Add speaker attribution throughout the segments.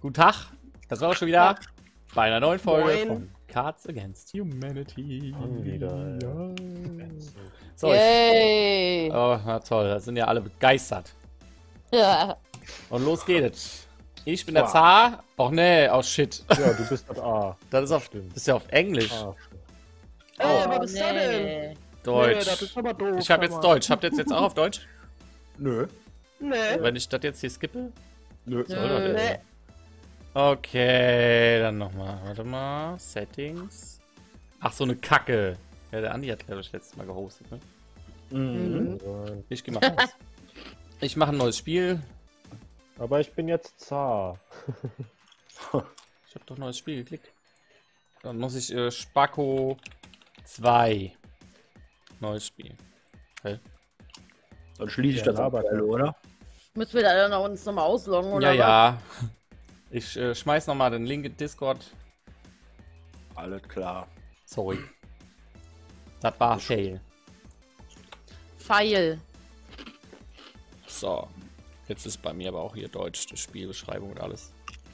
Speaker 1: Guten Tag, das war auch schon wieder bei einer neuen Folge
Speaker 2: Moin.
Speaker 1: von Cards Against Humanity.
Speaker 3: Wieder.
Speaker 1: Ja. So,
Speaker 2: Yay!
Speaker 1: oh, na toll, da sind ja alle begeistert.
Speaker 2: Ja.
Speaker 1: Und los geht's. Ich bin der Zar. Och nee, oh shit.
Speaker 3: Ja, du bist das A.
Speaker 1: Das ist auf,
Speaker 3: Stimmt.
Speaker 1: das ist ja auf Englisch.
Speaker 3: A.
Speaker 2: Oh,
Speaker 4: was bist du denn?
Speaker 1: Deutsch.
Speaker 4: Nee, das ist aber doof.
Speaker 1: Ich habe jetzt
Speaker 4: aber.
Speaker 1: Deutsch. Habt ihr jetzt auch auf Deutsch?
Speaker 3: Nö.
Speaker 4: Nee.
Speaker 1: Wenn ich das jetzt hier skippe?
Speaker 3: Nö.
Speaker 1: Soll doch der-
Speaker 4: Nee.
Speaker 1: Okay, dann nochmal. Warte mal. Settings. Ach, so eine Kacke. Ja, der Andi hat, glaube ich, letztes Mal gehostet, ne?
Speaker 4: Mhm.
Speaker 1: Ich geh mal raus. Ich mache ein neues Spiel.
Speaker 3: Aber ich bin jetzt Zar.
Speaker 1: Ich habe doch neues Spiel geklickt. Dann muss ich Spacko 2. Neues Spiel. Okay.
Speaker 5: Dann schließe ich
Speaker 3: Ja,
Speaker 5: das ab,
Speaker 3: aber-
Speaker 5: oder?
Speaker 2: Müssen wir da dann uns nochmal ausloggen, oder?
Speaker 1: Ja, ja. Ich schmeiß nochmal den Link in Discord.
Speaker 5: Alles klar.
Speaker 1: Sorry. Das war Fail.
Speaker 2: Pfeil.
Speaker 1: So. Jetzt ist bei mir aber auch hier Deutsch, die Spielbeschreibung und alles.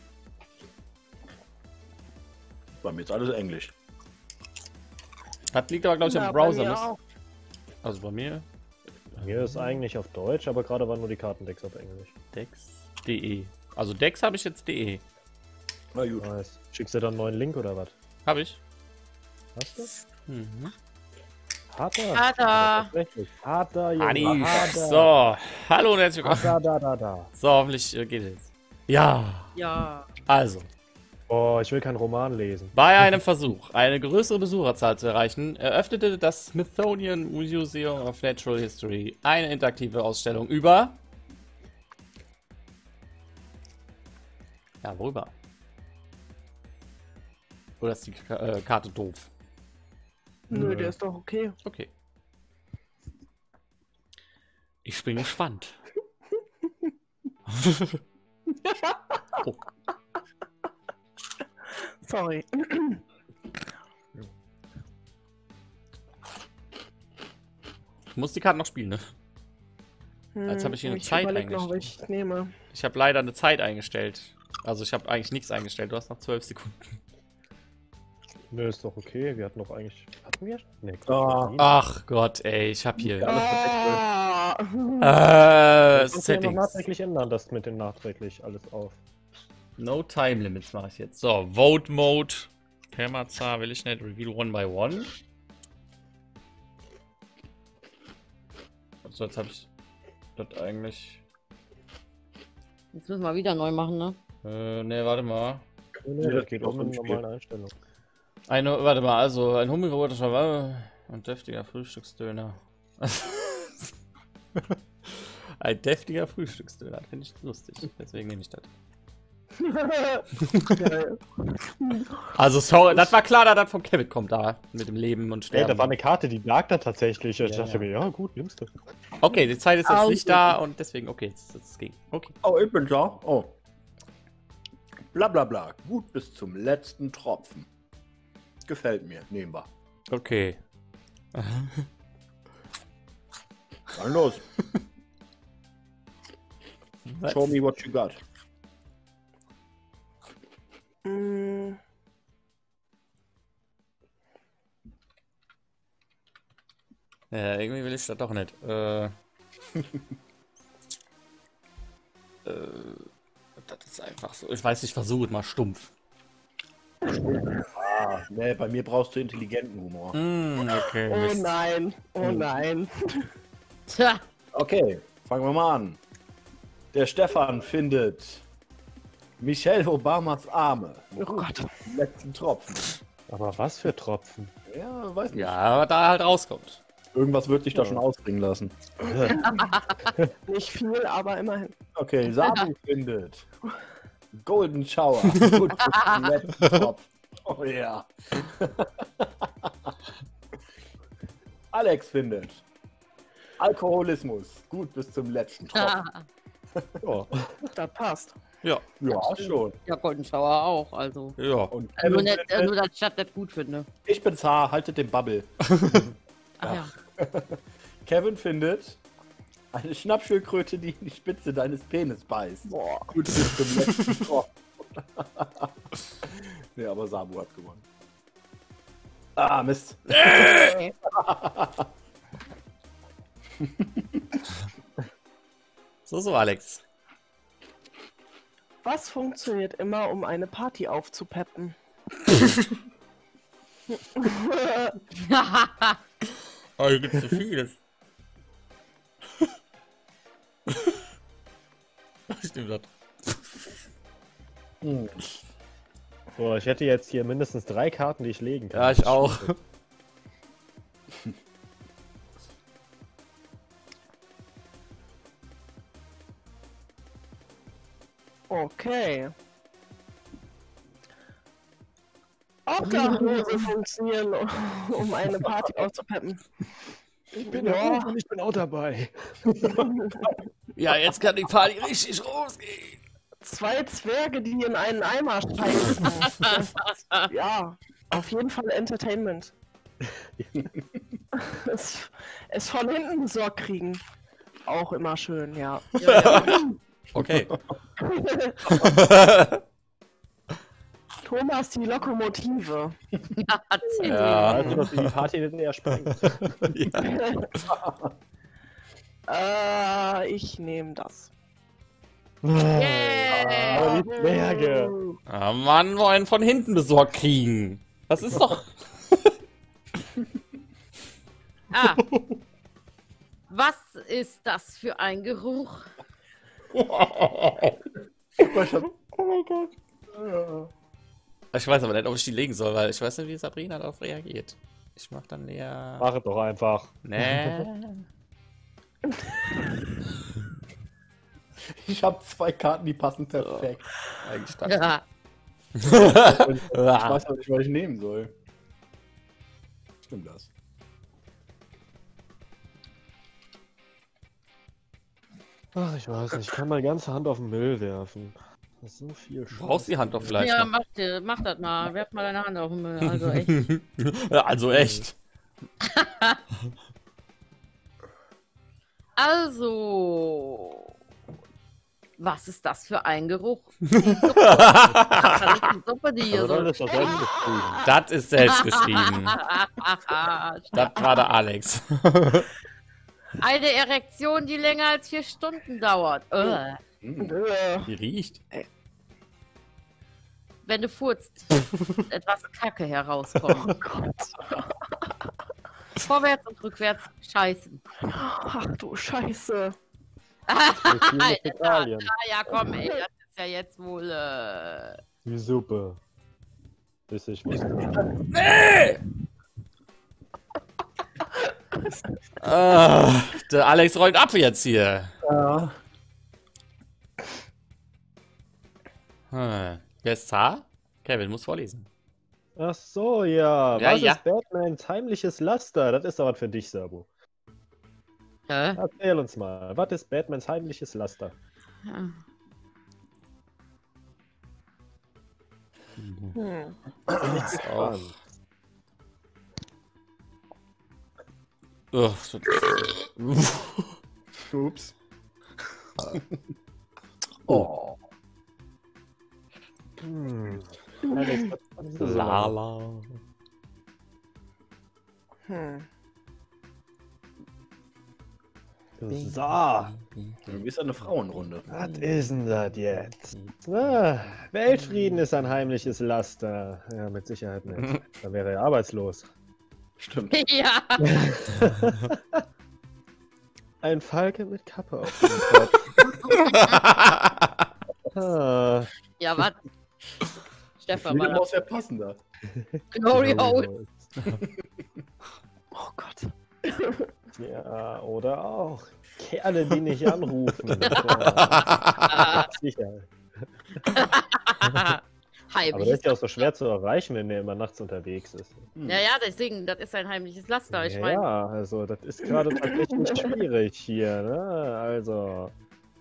Speaker 5: Bei mir ist alles Englisch.
Speaker 1: Das liegt aber, glaube ich,
Speaker 4: Ja,
Speaker 1: am
Speaker 4: bei
Speaker 1: Browser.
Speaker 4: mir
Speaker 1: Ne?
Speaker 4: auch.
Speaker 1: Also bei mir
Speaker 3: Hier ist eigentlich auf Deutsch, aber gerade waren nur die Kartendecks auf Englisch.
Speaker 1: Dex.de. Also Dex habe ich jetzt de.
Speaker 5: Na gut.
Speaker 3: Nice. Schickst du dann einen neuen Link oder was?
Speaker 1: Habe ich.
Speaker 3: Hast du?
Speaker 1: Mhm.
Speaker 3: Harter.
Speaker 2: Harter.
Speaker 3: Tatsächlich. Harter, Junge.
Speaker 1: Adi.
Speaker 3: Harter.
Speaker 1: So. Hallo und herzlich willkommen.
Speaker 3: Harter, da.
Speaker 1: So, hoffentlich geht es. Ja.
Speaker 2: Ja.
Speaker 1: Also.
Speaker 3: Oh, ich will keinen Roman lesen.
Speaker 1: Bei einem Versuch, eine größere Besucherzahl zu erreichen, eröffnete das Smithsonian Museum of Natural History eine interaktive Ausstellung über... Ja, worüber? Oder ist die Karte doof?
Speaker 4: Nö, der ist doch okay.
Speaker 1: Okay. Ich bin gespannt. Oh.
Speaker 4: Sorry.
Speaker 1: Ich muss die Karte noch spielen, ne? Jetzt habe ich hier eine Zeit
Speaker 4: überleg noch,
Speaker 1: eingestellt.
Speaker 4: was ich nehme.
Speaker 1: Ich habe leider eine Zeit eingestellt. Also ich habe eigentlich nichts eingestellt. Du hast noch 12 Sekunden.
Speaker 3: Nö, ist doch okay. Wir hatten doch eigentlich... Hatten wir? Nee,
Speaker 5: Ah.
Speaker 1: Ach Gott, ey. Ich habe hier...
Speaker 4: Ah.
Speaker 3: Das kannst du ja noch
Speaker 1: Settings.
Speaker 3: nachträglich ändern, das mit den nachträglich alles auf.
Speaker 1: No Time Limits mache ich jetzt. So, Vote Mode. Permazar will ich nicht. Reveal one by one. So, jetzt habe ich das eigentlich...
Speaker 2: Jetzt müssen wir wieder neu machen, ne?
Speaker 1: Ne, warte mal.
Speaker 3: Nee, das geht
Speaker 5: auch
Speaker 3: auch mit
Speaker 5: im Spiel.
Speaker 3: normalen Einstellungen.
Speaker 1: Warte mal, also ein hungriger Schawal und deftiger Frühstücksdöner. Ein deftiger Frühstücksdöner, finde ich lustig. Deswegen nehme ich das.
Speaker 4: Geil.
Speaker 1: Also, sorry, das war klar, dass das von Kevin kommt da mit dem Leben und
Speaker 3: Ey,
Speaker 1: Sterben.
Speaker 3: da war eine Karte, die lag da tatsächlich. Ich
Speaker 1: Ja,
Speaker 3: dachte
Speaker 1: ja.
Speaker 3: mir, ja gut, nimmst du.
Speaker 1: Okay, die Zeit ist jetzt
Speaker 2: Au.
Speaker 1: nicht da und deswegen, okay, jetzt ging. Okay.
Speaker 5: Oh, ich bin da. Oh. Bla bla bla. Gut bis zum letzten Tropfen. Gefällt mir. Nehmen wir.
Speaker 1: Okay.
Speaker 5: Dann los. Show me what you got.
Speaker 4: Mm,
Speaker 1: Ja, irgendwie will ich das doch nicht. Das ist einfach so. Ich weiß, ich versuche es mal stumpf.
Speaker 5: Ah, nee, bei mir brauchst du intelligenten Humor.
Speaker 1: Okay.
Speaker 4: oh
Speaker 1: Mist.
Speaker 4: nein. Oh nein.
Speaker 2: Tja.
Speaker 5: Okay, fangen wir mal an. Der Stefan findet Michelle Obamas Arme.
Speaker 4: Oh Gott.
Speaker 5: Letzten Tropfen.
Speaker 3: Aber was für Tropfen?
Speaker 5: Ja, weiß nicht.
Speaker 1: Ja, aber da halt rauskommt.
Speaker 5: Irgendwas wird sich da
Speaker 3: Ja.
Speaker 5: schon ausbringen lassen.
Speaker 4: Nicht viel, aber immerhin.
Speaker 5: Okay, Samu findet Golden Shower. Gut, bis zum letzten Tropf. Oh ja. Alex findet Alkoholismus. Gut bis zum letzten Tropfen.
Speaker 3: Ja.
Speaker 4: Das passt.
Speaker 1: Ja.
Speaker 5: Ja, schon.
Speaker 2: Ja, Golden Shower auch, also.
Speaker 1: Ja.
Speaker 5: Und
Speaker 2: Nur,
Speaker 5: Kevin
Speaker 2: nicht,
Speaker 5: findet,
Speaker 2: nur dass ich das nicht gut finde.
Speaker 5: ich bin Zar, haltet den Bubble.
Speaker 2: Ach ja.
Speaker 5: Kevin findet eine Schnappschildkröte, die in die Spitze deines Penis beißt.
Speaker 4: Boah.
Speaker 5: Gut bis zum letzten Tropfen. Nee, aber Sabu hat gewonnen. Ah, Mist.
Speaker 1: So, Alex.
Speaker 4: Was funktioniert immer, um eine Party aufzupeppen?
Speaker 1: Oh, hier gibt's so vieles. Stimmt das.
Speaker 3: So, ich hätte jetzt hier mindestens 3 Karten, die ich legen kann.
Speaker 1: Ja, ich auch.
Speaker 4: Okay. Obdachlose funktionieren, um eine Party aufzupeppen.
Speaker 3: Ich bin ja und ich bin auch dabei.
Speaker 1: Ja, jetzt kann die Party richtig losgehen.
Speaker 4: 2 Zwerge, die in einen Eimer steigen. Ja, auf jeden Fall Entertainment. es von hinten besorgt kriegen. Auch immer schön, ja.
Speaker 1: Okay.
Speaker 4: Thomas, die Lokomotive.
Speaker 1: Ja.
Speaker 3: Also, dass die Party nicht eher sprengt.
Speaker 4: Ich nehme das.
Speaker 3: Aber die Zwerge.
Speaker 1: Ah, Mann, wollen von hinten besorgt kriegen. Das ist doch...
Speaker 2: Ah. Was ist das für ein Geruch?
Speaker 5: Oh mein Gott.
Speaker 1: Ich weiß aber nicht, ob ich die legen soll, weil ich weiß nicht, wie Sabrina darauf reagiert. Ich mach dann leer...
Speaker 3: Mach es doch einfach.
Speaker 1: Nee.
Speaker 5: Ich habe 2 Karten, die passen perfekt.
Speaker 1: Eigentlich das.
Speaker 2: Ja.
Speaker 5: Ich weiß aber nicht, was ich nehmen soll. Stimmt das?
Speaker 3: Ach, ich weiß nicht. Ich kann meine ganze Hand auf den Müll werfen. Das ist so viel
Speaker 1: Du brauchst die Hand doch vielleicht
Speaker 2: Ja,
Speaker 1: noch.
Speaker 2: mach das mal. Werf mal deine Hand auf den Müll. Also echt.
Speaker 1: Ja, also echt.
Speaker 2: Also. Was ist das für ein Geruch? Die Suppe, die hier
Speaker 3: Also,
Speaker 2: so.
Speaker 3: das ist doch selbst geschrieben.
Speaker 1: Das ist selbst geschrieben. Das war der Alex.
Speaker 2: Eine Erektion, die länger als 4 Stunden dauert.
Speaker 1: Wie riecht?
Speaker 2: Wenn du furzt, etwas Kacke herauskommt.
Speaker 4: Oh Gott.
Speaker 2: Vorwärts und rückwärts scheißen.
Speaker 4: Ach du Scheiße.
Speaker 3: Italien.
Speaker 2: Ja, komm, ey, das ist ja jetzt wohl.
Speaker 3: Die Suppe. Bis ich wusste.
Speaker 1: Nee! Der Alex rollt ab jetzt hier.
Speaker 5: Ja.
Speaker 1: Wer ist H? Kevin muss vorlesen.
Speaker 3: Ach so, ja.
Speaker 1: Ja,
Speaker 3: Was
Speaker 1: ja.
Speaker 3: ist Batmans heimliches Laster? Das ist doch was für dich, Sabu.
Speaker 2: Hä?
Speaker 3: Erzähl uns mal. Was ist Batmans heimliches Laster?
Speaker 1: Ist auch.
Speaker 3: Spannend.
Speaker 5: Ups. Oh.
Speaker 3: Alex, was ist das?
Speaker 1: Lala.
Speaker 3: So.
Speaker 5: Wie ist eine Frauenrunde?
Speaker 3: Was ist denn das jetzt? Na, Weltfrieden ist ein heimliches Laster. Ja, mit Sicherheit nicht. Dann wäre er arbeitslos.
Speaker 5: Stimmt.
Speaker 2: Ja.
Speaker 3: Ein Falke mit Kappe auf dem Kopf. Ah,
Speaker 2: Ja, was? Stefan,
Speaker 5: Wieder
Speaker 2: mal
Speaker 5: muss ja passender.
Speaker 2: Glory Hole.
Speaker 4: Oh Gott.
Speaker 3: Ja, oder auch. Kerle, die nicht anrufen. Ja, sicher. Aber der ist ja auch so schwer zu erreichen, wenn der immer nachts unterwegs ist.
Speaker 2: Ja, deswegen, das ist ein heimliches Laster. Ich meine,
Speaker 3: Ja, also das ist gerade tatsächlich schwierig hier, ne? Also.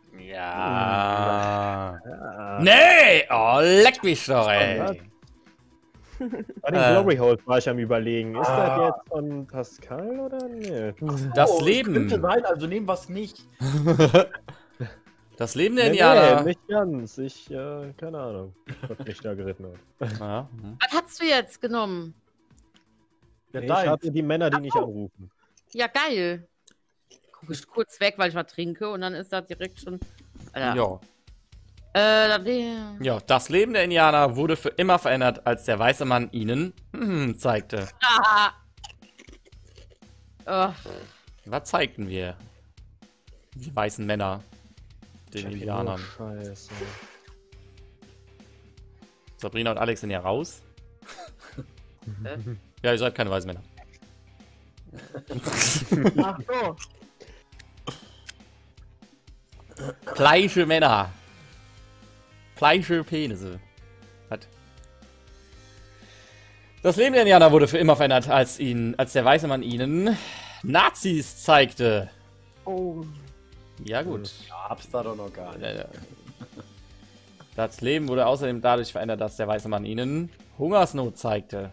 Speaker 1: Ja.
Speaker 3: Ja.
Speaker 1: Nee! Oh, leck mich doch, ey.
Speaker 3: Bei den Glory Holes war ich am Überlegen. Ist das jetzt von Pascal oder nicht?
Speaker 1: Das
Speaker 5: Oh,
Speaker 1: Leben.
Speaker 5: könnte sein, also nehmen wir es nicht.
Speaker 1: Das Leben der
Speaker 3: Nee,
Speaker 1: Indianer.
Speaker 3: nicht ganz. Keine Ahnung, was mich da geritten hat.
Speaker 1: Ja,
Speaker 2: Was hast du jetzt genommen?
Speaker 5: Ja,
Speaker 3: Ich
Speaker 5: dein.
Speaker 3: hatte die Männer, die nicht anrufen.
Speaker 2: Ja, geil. Guck ich kurz weg, weil ich was trinke und dann ist das direkt schon. Alter.
Speaker 1: ja.
Speaker 2: Da-
Speaker 1: Ja, das Leben der Indianer wurde für immer verändert, als der weiße Mann ihnen zeigte.
Speaker 2: Ah. Oh.
Speaker 1: Was zeigten wir? Die weißen Männer. Den
Speaker 3: Ich hab hier
Speaker 1: Indianern.
Speaker 3: nur Scheiße.
Speaker 1: Sabrina und Alex sind ja raus.
Speaker 2: Hä?
Speaker 1: Ja, ihr seid keine weißen Männer.
Speaker 4: Ach so.
Speaker 1: Fleische Männer. Fleische Penisse. Was? Das Leben der Indianer wurde für immer verändert, als der weiße Mann ihnen Nazis zeigte.
Speaker 4: Oh.
Speaker 1: Ja gut.
Speaker 5: Gab's da doch noch gar nicht.
Speaker 1: Das Leben wurde außerdem dadurch verändert, dass der weiße Mann ihnen Hungersnot zeigte.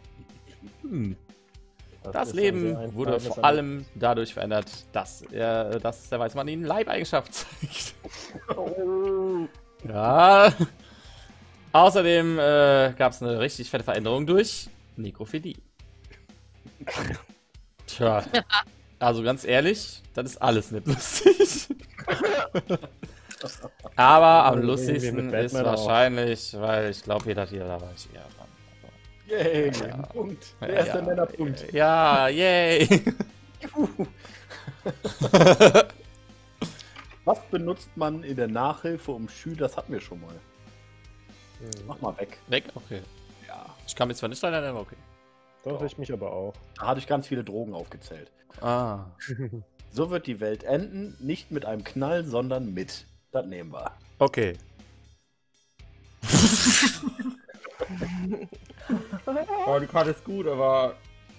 Speaker 1: Das
Speaker 3: ist
Speaker 1: Leben
Speaker 3: ein sehr
Speaker 1: wurde
Speaker 3: einfaches
Speaker 1: vor allem dadurch verändert, dass der weiße Mann ihnen Leibeigenschaft zeigt.
Speaker 4: Oh.
Speaker 1: Ja. Außerdem gab es eine richtig fette Veränderung durch Nekrophilie. Tja. Also ganz ehrlich, das ist alles nicht lustig. Aber am
Speaker 3: Also
Speaker 1: lustigsten
Speaker 3: irgendwie mit
Speaker 1: ist
Speaker 3: Batman auch.
Speaker 1: wahrscheinlich, weil ich glaube, jeder hier da war ich eher dran.
Speaker 5: Yay,
Speaker 1: Ja.
Speaker 5: Punkt.
Speaker 1: Ja,
Speaker 5: Der erste
Speaker 1: ja.
Speaker 5: Männerpunkt.
Speaker 1: Ja, yay.
Speaker 5: Was benutzt man in der Nachhilfe um Schüler? Das hatten wir schon mal. Mach mal weg.
Speaker 1: Weg? Okay.
Speaker 5: Ja.
Speaker 1: Ich kann mich zwar nicht erinnern, aber okay.
Speaker 3: Doch, ich mich aber auch.
Speaker 5: Da hatte ich ganz viele Drogen aufgezählt.
Speaker 1: Ah.
Speaker 5: So wird die Welt enden, nicht mit einem Knall, sondern mit. Das nehmen wir.
Speaker 1: Okay. Oh, die Karte ist gut, aber.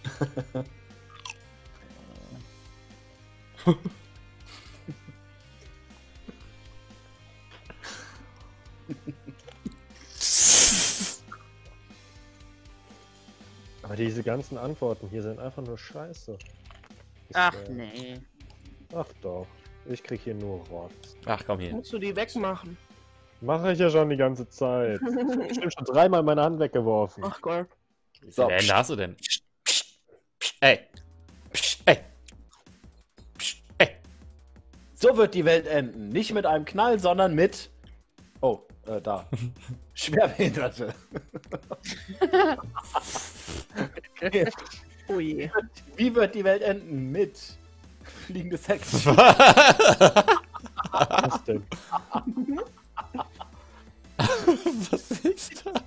Speaker 3: Aber diese ganzen Antworten hier sind einfach nur scheiße. Ist,
Speaker 2: Ach nee.
Speaker 3: Ach doch. Ich krieg hier nur Rot.
Speaker 1: Ach komm hier.
Speaker 4: Musst du die wegmachen?
Speaker 3: Mache ich ja schon die ganze Zeit. Ich hab bestimmt schon dreimal meine Hand weggeworfen.
Speaker 4: Ach Gott.
Speaker 5: So.
Speaker 1: Wer hast du denn? Ey. Ey. Ey.
Speaker 5: So wird die Welt enden. Nicht mit einem Knall, sondern mit. Oh, da. Schwerbehinderte. Okay.
Speaker 4: Oh je.
Speaker 5: Wie wird die Welt enden? Mit fliegende Sex.
Speaker 3: Was denn?
Speaker 1: Was ist das?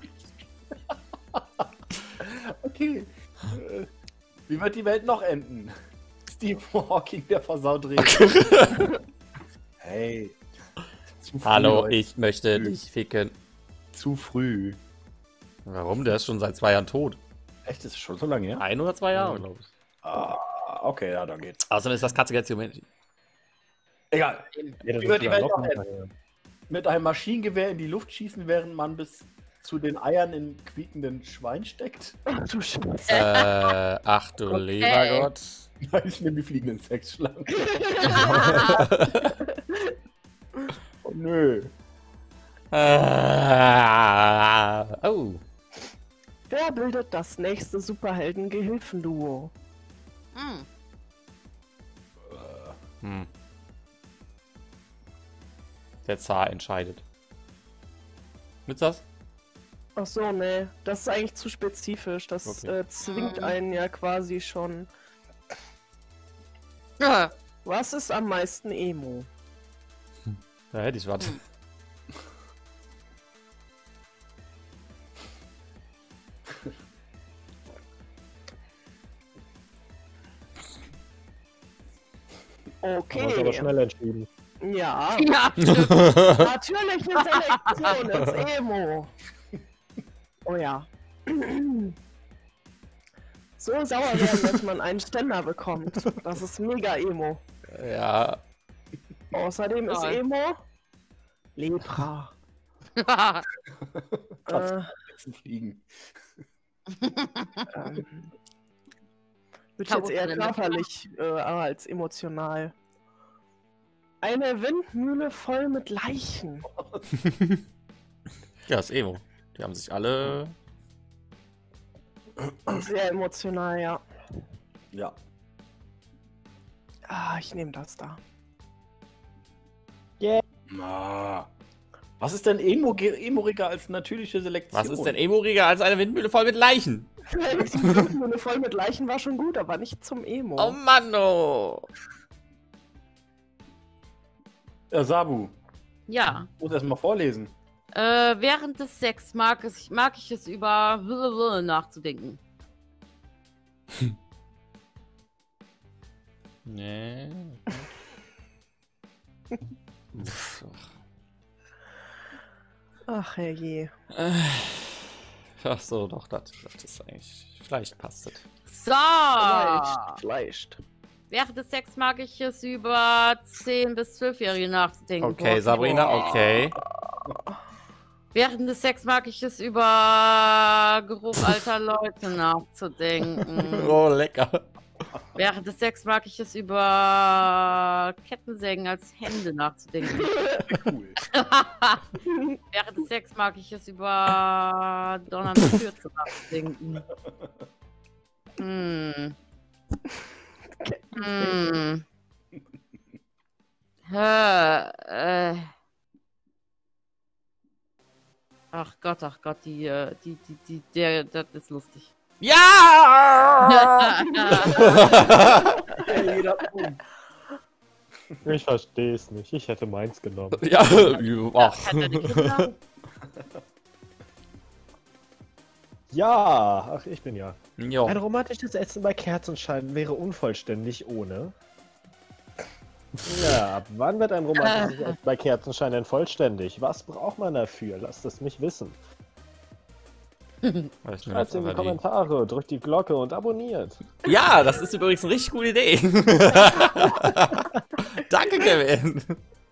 Speaker 5: Okay. Wie wird die Welt noch enden? Steve Hawking, der versaut redet. Hey. Zu früh,
Speaker 1: Hallo,
Speaker 5: Leute.
Speaker 1: ich möchte dich ficken.
Speaker 5: Zu früh.
Speaker 1: Warum? Der ist schon seit 2 Jahren tot.
Speaker 5: Echt, ist schon so lange her?
Speaker 1: 1 oder 2 Jahre, glaube ich.
Speaker 5: Ah, okay, ja, dann geht's.
Speaker 1: Außerdem ist das Katze jetzt Humanity.
Speaker 5: Egal.
Speaker 3: Ja, das
Speaker 5: Wie wird
Speaker 3: ist
Speaker 5: die
Speaker 3: ja
Speaker 5: Welt
Speaker 3: noch
Speaker 5: noch enden?
Speaker 3: hinterher.
Speaker 5: Mit einem Maschinengewehr in die Luft schießen, während man bis zu den Eiern in quiekenden Schwein steckt?
Speaker 4: Ach du Scheiße.
Speaker 1: Ach du lieber Gott.
Speaker 5: Nein, ich nehme die fliegenden Sexschlangen. Oh nö.
Speaker 1: Oh.
Speaker 4: Wer bildet das nächste Superhelden-Gehilfen-Duo?
Speaker 2: Hm.
Speaker 1: Hm. Der Zar entscheidet. Mit das?
Speaker 4: Ach so, nee. Das ist eigentlich zu spezifisch. Das
Speaker 1: Okay.
Speaker 4: zwingt einen ja quasi schon.
Speaker 2: Ja.
Speaker 4: Was ist am meisten Emo?
Speaker 1: Da hätte ich was.
Speaker 4: Okay.
Speaker 3: Das ist aber schnell entschieden.
Speaker 4: Ja.
Speaker 2: Ja.
Speaker 4: Natürlich eine Selektion ins Emo. Oh ja. So sauer werden, dass man einen Ständer bekommt. Das ist mega Emo.
Speaker 1: Ja.
Speaker 4: Außerdem ist
Speaker 2: Toll.
Speaker 4: Emo Lepra.
Speaker 5: Zu fliegen.
Speaker 4: Wird jetzt eher
Speaker 2: Karotten,
Speaker 4: körperlich als emotional. Eine Windmühle voll mit Leichen.
Speaker 1: Ja, das Emo. Die haben sich alle...
Speaker 4: Sehr emotional, ja.
Speaker 5: Ja.
Speaker 4: Ah, ich nehme das da.
Speaker 5: Na. Was ist denn emoriger als natürliche Selektion?
Speaker 1: Was ist denn emoriger als eine Windmühle voll mit Leichen?
Speaker 4: Die Windmühle voll mit Leichen war schon gut, aber nicht zum Emo.
Speaker 1: Oh Mann, oh.
Speaker 5: Ja, Sabu,
Speaker 2: Ja.
Speaker 5: muss erst mal vorlesen.
Speaker 2: Während des Sex mag ich es über nachzudenken.
Speaker 1: Nee.
Speaker 4: Ach, herrje.
Speaker 1: Ach so, doch, das ist eigentlich... Vielleicht passt es.
Speaker 2: So.
Speaker 4: Vielleicht.
Speaker 2: Während des Sex mag ich es über 10- bis 12-Jährige nachzudenken.
Speaker 1: Okay,
Speaker 2: Boah.
Speaker 1: Sabrina, okay.
Speaker 2: Während des Sex mag ich es über Geruch alter Leute nachzudenken.
Speaker 1: Oh, lecker.
Speaker 2: Während des Sex mag ich es über Kettensägen als Hände nachzudenken.
Speaker 5: Cool.
Speaker 2: Während des Sex mag ich es über donnernde Kürze nachzudenken. Hm. Hm. Ach Gott, das ist lustig.
Speaker 1: Ja!
Speaker 5: Jeder Punkt.
Speaker 3: Ich verstehe es nicht. Ich hätte meins genommen.
Speaker 1: Ja, ach.
Speaker 2: Hat er die Kinder?
Speaker 3: Ja, ach, ich bin ja.
Speaker 1: Jo.
Speaker 3: Ein romantisches Essen bei Kerzenschein wäre unvollständig ohne. Ja, ab wann wird ein romantisches Essen bei Kerzenschein denn vollständig? Was braucht man dafür? Lasst es mich wissen. Schreibt in die Kommentare, drückt die Glocke und abonniert.
Speaker 1: Ja, das ist übrigens eine richtig gute Idee. Danke, Kevin.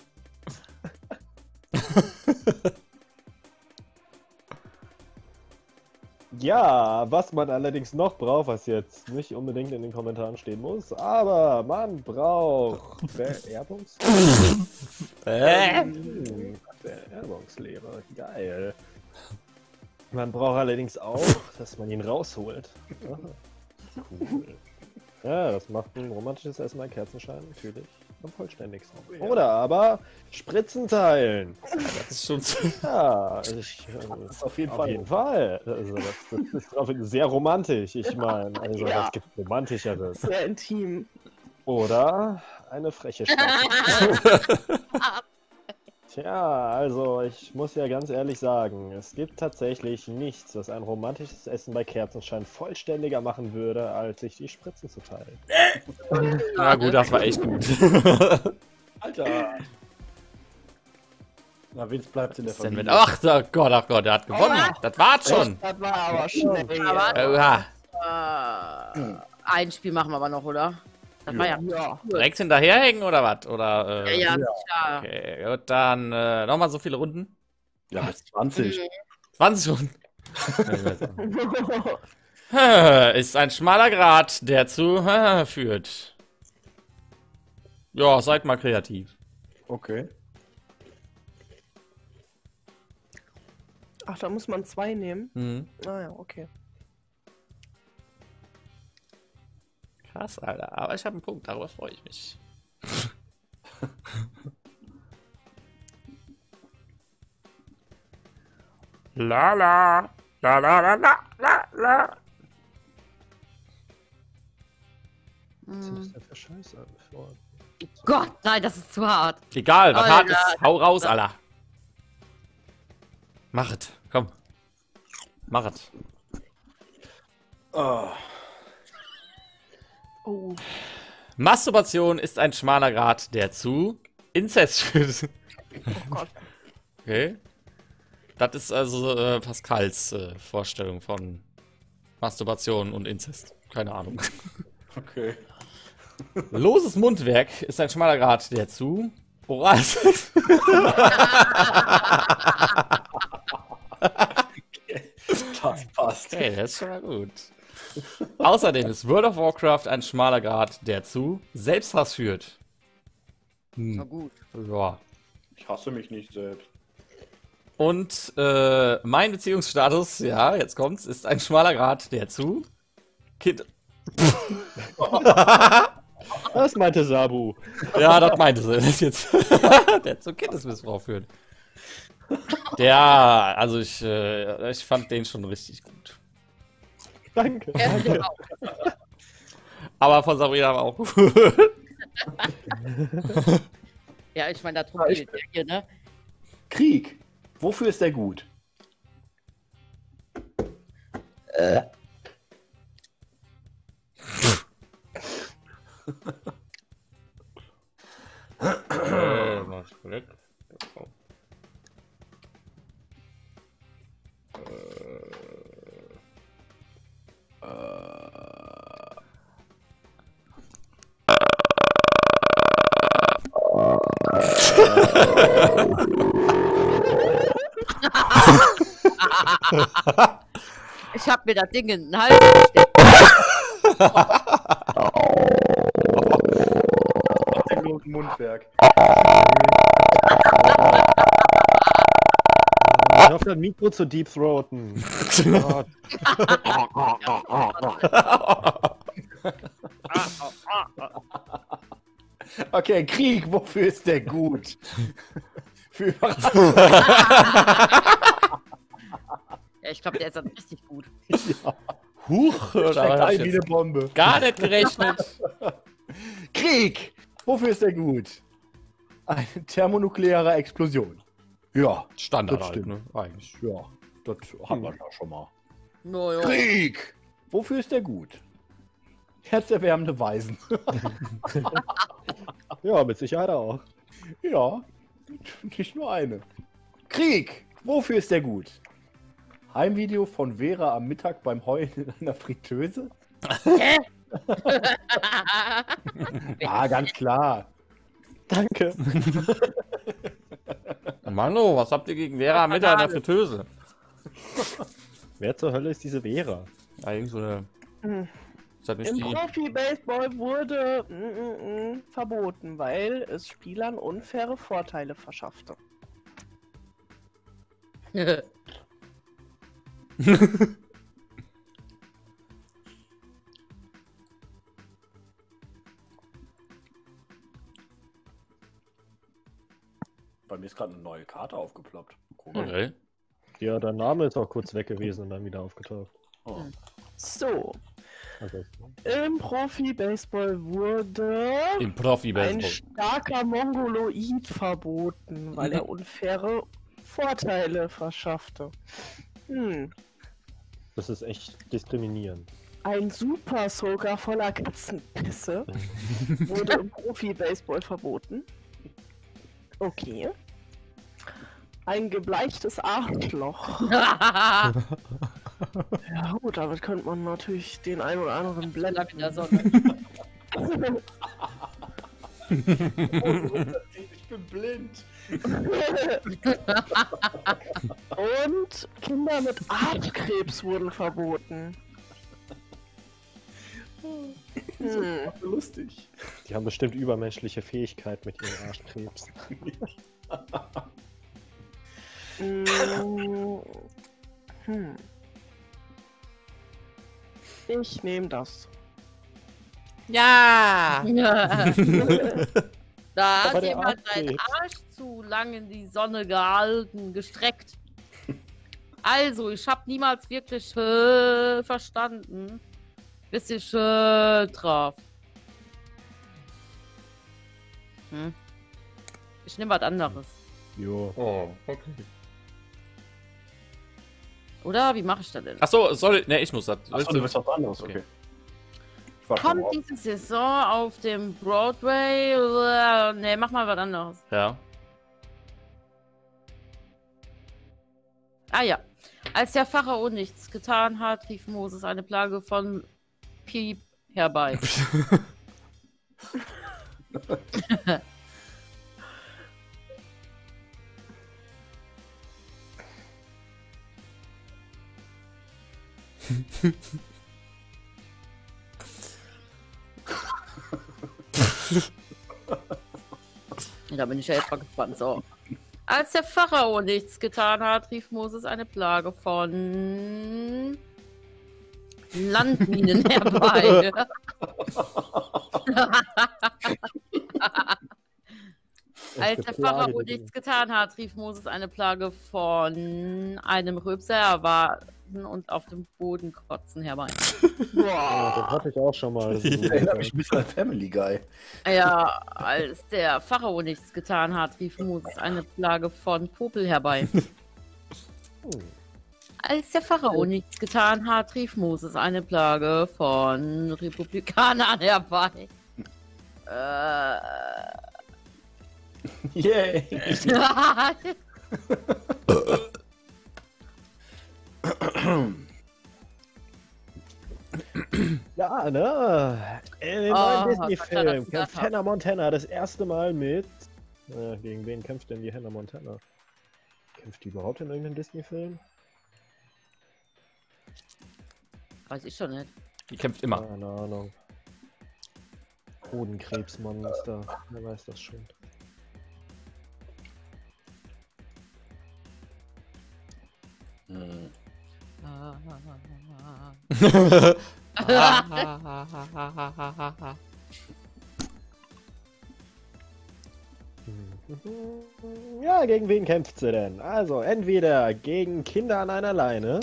Speaker 3: Ja, was man allerdings noch braucht, was jetzt nicht unbedingt in den Kommentaren stehen muss, aber man braucht Vererbungslehre. Geil. Man braucht allerdings auch, dass man ihn rausholt. Ah, cool. Ja, das macht ein romantisches Essen bei Kerzenschein natürlich am vollständigsten. Oder aber Spritzen teilen.
Speaker 1: Das ist schon so.
Speaker 3: Ja,
Speaker 5: Das ist auf jeden
Speaker 3: auf
Speaker 5: Fall.
Speaker 3: jeden Fall. Also das ist auch sehr romantisch. Ich meine, also
Speaker 4: Ja.
Speaker 3: was gibt romantischeres?
Speaker 4: Sehr intim.
Speaker 3: Oder eine freche Stadt. Tja, also ich muss ja ganz ehrlich sagen, es gibt tatsächlich nichts, was ein romantisches Essen bei Kerzenschein vollständiger machen würde, als sich die Spritzen zu teilen.
Speaker 1: Na gut, das war echt gut.
Speaker 5: Alter. Na, wenigstens bleibt in der
Speaker 1: Was denn mit?
Speaker 5: Familie.
Speaker 1: Ach Gott, der hat gewonnen. Das war's schon.
Speaker 4: Das war aber schnell.
Speaker 2: Aber-
Speaker 1: Oha.
Speaker 2: Ein Spiel machen wir aber noch, oder? Das war ja
Speaker 4: Ja.
Speaker 1: Direkt hinterherhängen oder was? Oder,
Speaker 2: Ja, sicher.
Speaker 1: Okay, gut, dann nochmal so viele Runden.
Speaker 5: Ja, bis 20.
Speaker 1: 20 Runden. Ist ein schmaler Grat, der zu führt. Ja, seid mal kreativ.
Speaker 5: Okay.
Speaker 4: Ach, da muss man 2 nehmen.
Speaker 1: Mhm.
Speaker 4: Ah ja, okay.
Speaker 1: Krass, Alter. Aber ich habe einen Punkt, darüber freue ich mich. La la. La la la la la la.
Speaker 3: Was
Speaker 2: Hm.
Speaker 3: ist denn für Scheiße?
Speaker 2: Gott, nein, das ist zu hart.
Speaker 1: Egal, was
Speaker 2: Alter.
Speaker 1: hart ist, hau raus, Alter. Mach es, komm. Mach es.
Speaker 5: Oh.
Speaker 4: Oh.
Speaker 1: Masturbation ist ein schmaler Grat, der zu Inzest führt.
Speaker 4: Oh Gott.
Speaker 1: Okay. Das ist also Pascals Vorstellung von Masturbation und Inzest. Keine Ahnung.
Speaker 5: Okay.
Speaker 1: Loses Mundwerk ist ein schmaler Grat, der zu Oralsex.
Speaker 5: Das passt.
Speaker 1: Okay, das ist schon mal gut. Außerdem ist World of Warcraft ein schmaler Grat, der zu Selbsthass führt.
Speaker 2: Na gut.
Speaker 1: Ja.
Speaker 5: Ich hasse mich nicht selbst.
Speaker 1: Und mein Beziehungsstatus, ja, jetzt kommt's, ist ein schmaler Grat, der zu Kind.
Speaker 3: Das meinte Sabu.
Speaker 1: Ja, das meinte sie. Das jetzt der zu Kindesmissbrauch führt. Der, also ich fand den schon richtig gut.
Speaker 3: Danke.
Speaker 2: Ja, genau.
Speaker 1: Aber von Sabrina war auch gut.
Speaker 2: Ja, ich meine, da drum geht der hier, ne?
Speaker 5: Krieg. Wofür ist der gut?
Speaker 1: Mach ich korrekt.
Speaker 2: Ich hab mir das Ding in den Hals gesteckt.
Speaker 5: 10 Minuten Mundwerk.
Speaker 3: Ich hoffe, das Mikro zu deep throaten. Gott.
Speaker 5: Okay, Krieg. Wofür ist der gut? Für Überraschung.
Speaker 2: Ja, ich glaube, der ist dann richtig gut.
Speaker 1: Huch, da
Speaker 5: Steckt
Speaker 1: hab ich
Speaker 5: ein wie
Speaker 1: jetzt
Speaker 5: eine Bombe.
Speaker 1: gar nicht gerechnet.
Speaker 5: Krieg. Wofür ist der gut? Eine thermonukleare Explosion. Ja,
Speaker 1: Standard
Speaker 5: Das
Speaker 1: halt,
Speaker 5: stimmt.
Speaker 1: ne? Eigentlich.
Speaker 5: ja, das haben wir ja schon mal.
Speaker 2: No,
Speaker 5: Krieg. Wofür ist der gut? Herzerwärmende Weisen.
Speaker 3: Ja, mit Sicherheit auch.
Speaker 5: Ja, nicht nur eine. Krieg. Wofür ist der gut? Heimvideo von Vera am Mittag beim Heulen in einer Fritteuse?
Speaker 2: Hä?
Speaker 5: Ja, ganz klar.
Speaker 3: Danke.
Speaker 1: Mano, was habt ihr gegen Vera mit einer Fritteuse?
Speaker 3: Wer zur Hölle ist diese Vera?
Speaker 1: Ja, irgend so eine. Ist das nicht
Speaker 4: Im
Speaker 1: die?
Speaker 4: Profi-Baseball wurde verboten, weil es Spielern unfaire Vorteile verschaffte.
Speaker 5: Bei mir ist gerade eine neue Karte aufgeploppt. Komisch.
Speaker 1: Okay.
Speaker 3: Ja, dein Name ist auch kurz weg gewesen und dann wieder aufgetaucht.
Speaker 5: Oh.
Speaker 4: So,
Speaker 3: Also,
Speaker 4: im Profi-Baseball wurde
Speaker 1: Im
Speaker 4: ein
Speaker 1: Profi-Baseball.
Speaker 4: starker Mongoloid verboten, weil er unfaire Vorteile verschaffte.
Speaker 3: das ist echt diskriminierend.
Speaker 4: Ein Super Soaker voller Katzenpisse wurde im Profi-Baseball verboten. Okay. Ein gebleichtes Arschloch. Ja gut, damit könnte man natürlich den einen oder anderen blenden.
Speaker 2: in der Sonne.
Speaker 5: Ich bin blind.
Speaker 4: Und Kinder mit Artkrebs wurden verboten.
Speaker 5: Lustig.
Speaker 3: Die haben bestimmt übermenschliche Fähigkeit mit ihrem Arschkrebs.
Speaker 4: Ich nehme das.
Speaker 1: Ja!
Speaker 2: Da
Speaker 3: Aber
Speaker 2: hat
Speaker 3: der
Speaker 2: jemand seinen
Speaker 3: Arschkrebs.
Speaker 2: Arsch zu lang in die Sonne gehalten, gestreckt. Also, ich habe niemals wirklich verstanden, bis ich traf. Ich nehme was anderes.
Speaker 3: Jo.
Speaker 1: Oh, okay.
Speaker 2: Oder? Wie mache ich das denn?
Speaker 1: Achso, soll. Ne, ich muss das.
Speaker 5: Achso, du willst was anderes, okay. Ich war schon
Speaker 2: Kommt
Speaker 5: raus.
Speaker 2: diese Saison auf dem Broadway? Ne, mach mal was anderes.
Speaker 1: Ja.
Speaker 2: Ah ja. Als der Pharao nichts getan hat, rief Moses eine Plage von Piep herbei. Da bin ich ja jetzt mal gespannt. So. Als der Pharao nichts getan hat, rief Moses eine Plage von Landminen herbei. Als der Pharao nichts getan hat, rief Moses eine Plage von einem Rülpser erwarten und auf dem Boden kotzen herbei.
Speaker 3: Ja, das hatte ich auch schon mal. Das ist
Speaker 5: Das erinnert mich ein bisschen an Family Guy.
Speaker 2: Ja, als der Pharao nichts getan hat, rief Moses eine Plage von Popel herbei. Als der Pharao nichts getan hat, rief Moses eine Plage von Republikanern herbei.
Speaker 5: Yay!
Speaker 3: Ja, ne? In dem neuen Disney-Film kämpft Hannah Montana das erste Mal mit. Gegen wen kämpft denn die Hannah Montana? Kämpft die überhaupt in irgendeinem Disney-Film?
Speaker 2: Weiß ich schon nicht.
Speaker 1: Die kämpft immer.
Speaker 3: Keine Ahnung. Hodenkrebsmonster. Wer weiß das schon.
Speaker 5: Hm.
Speaker 3: Ja, gegen wen kämpft sie denn? Also, entweder gegen Kinder an einer Leine.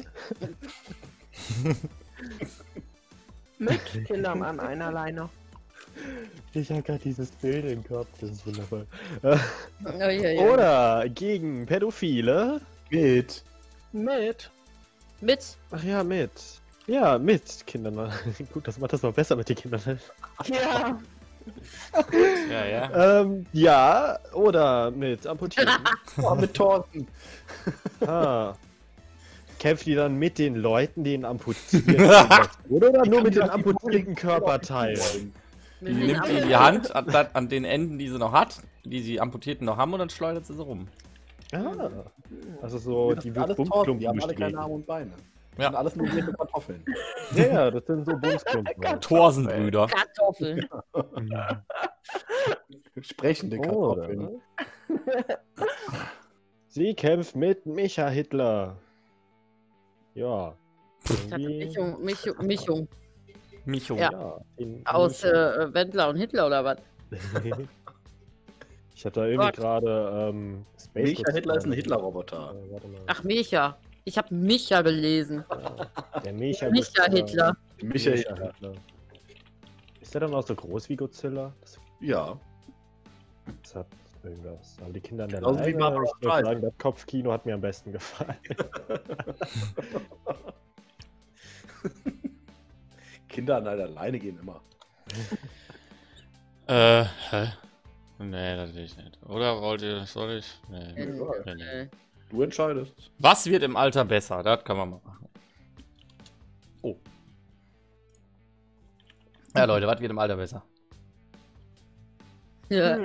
Speaker 4: Mit Kindern an einer Leine.
Speaker 3: Ich habe gerade dieses Bild im Kopf, das ist wundervoll. Oder gegen Pädophile.
Speaker 5: Mit.
Speaker 2: Mit.
Speaker 3: Ach ja, mit. Ja, mit Kindern. Gut, das macht das mal besser mit den Kindern.
Speaker 4: Ja.
Speaker 1: Ja.
Speaker 3: Ja, oder mit Amputierten.
Speaker 5: Oh, mit Thorsten.
Speaker 3: Kämpft die dann mit den Leuten, denen amputiert oder nur mit den amputierten Körperteilen?
Speaker 1: Die nimmt die in die Hand an den Enden, die sie noch hat, die sie Amputierten noch haben, und dann schleudert sie rurum.
Speaker 3: Ah, also so, die wird
Speaker 5: alles Thorsten,
Speaker 3: Bumsklumpen
Speaker 5: die haben alle keine
Speaker 3: bestätigt.
Speaker 5: Arme und Beine.
Speaker 1: Ja.
Speaker 5: Und alles nur mit Kartoffeln.
Speaker 3: Ja, das sind so Bumsklumpen.
Speaker 1: Thorsen-Brüder.
Speaker 2: Kartoffeln.
Speaker 5: Sprechende Kartoffeln.
Speaker 3: Sie kämpft mit Micha Hitler. Ja.
Speaker 2: Ich hatte Mischung.
Speaker 1: Micho.
Speaker 2: Ja.
Speaker 3: In
Speaker 2: Aus Wendler und Hitler oder was?
Speaker 3: Ich hatte da irgendwie
Speaker 2: Gott.
Speaker 3: gerade Space
Speaker 5: Micha Hitler ist ein Hitler-Roboter.
Speaker 3: Warte mal.
Speaker 2: Ach, Micha. Ich habe Micha gelesen.
Speaker 3: Der Micha
Speaker 2: Hitler.
Speaker 5: Micha
Speaker 3: Micha
Speaker 5: Hitler.
Speaker 3: Hitler. Ist der dann auch so groß wie Godzilla?
Speaker 5: Ja.
Speaker 3: Das hat irgendwas. Aber die Kinder an der
Speaker 5: Genauso wie
Speaker 3: Leine,
Speaker 5: Barbara
Speaker 3: ich würde
Speaker 5: Streisand.
Speaker 3: sagen, das Kopfkino hat mir am besten gefallen.
Speaker 5: Kinder an einer Leine gehen immer.
Speaker 1: Hä? Nee, das will ich nicht. Oder soll ich? Nee. Nee.
Speaker 5: Du entscheidest.
Speaker 1: Was wird im Alter besser? Das kann man mal machen. Oh. Ja, Leute, was wird im Alter besser?
Speaker 2: Ja.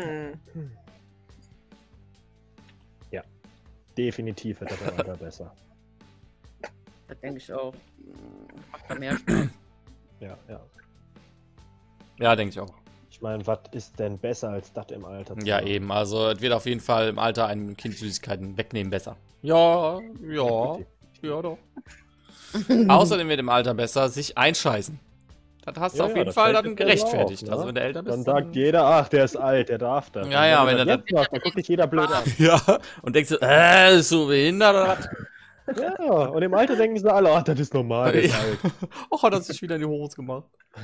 Speaker 3: Definitiv wird das im Alter besser.
Speaker 2: Das denke ich auch. Macht da mehr Spaß.
Speaker 3: Ja, ja.
Speaker 1: Ja, denke ich auch.
Speaker 3: Ich meine, was ist denn besser als das im Alter? zu
Speaker 1: Ja,
Speaker 3: machen?
Speaker 1: eben. Also, es wird auf jeden Fall im Alter einem Kind Süßigkeiten wegnehmen besser. Ja, doch. Außerdem wird im Alter besser sich einscheißen. Das hast du auf jeden
Speaker 3: das
Speaker 1: Fall
Speaker 3: fällt
Speaker 1: dann
Speaker 3: jetzt
Speaker 1: gerechtfertigt.
Speaker 3: auf, ne?
Speaker 1: Also, wenn du älter bist.
Speaker 3: Dann sagt jeder, ach, der ist alt, der darf das.
Speaker 1: Ja, ja,
Speaker 3: Und
Speaker 1: wenn er
Speaker 3: das jetzt macht, dann guckt sich jeder blöd an.
Speaker 1: Ja, und denkst du, ist so behindert oder was?
Speaker 3: Ja, und im Alter denken sie alle, ach, das ist normal, der ist
Speaker 1: Ja.
Speaker 3: alt.
Speaker 1: Och, hat er sich wieder in die Hose gemacht.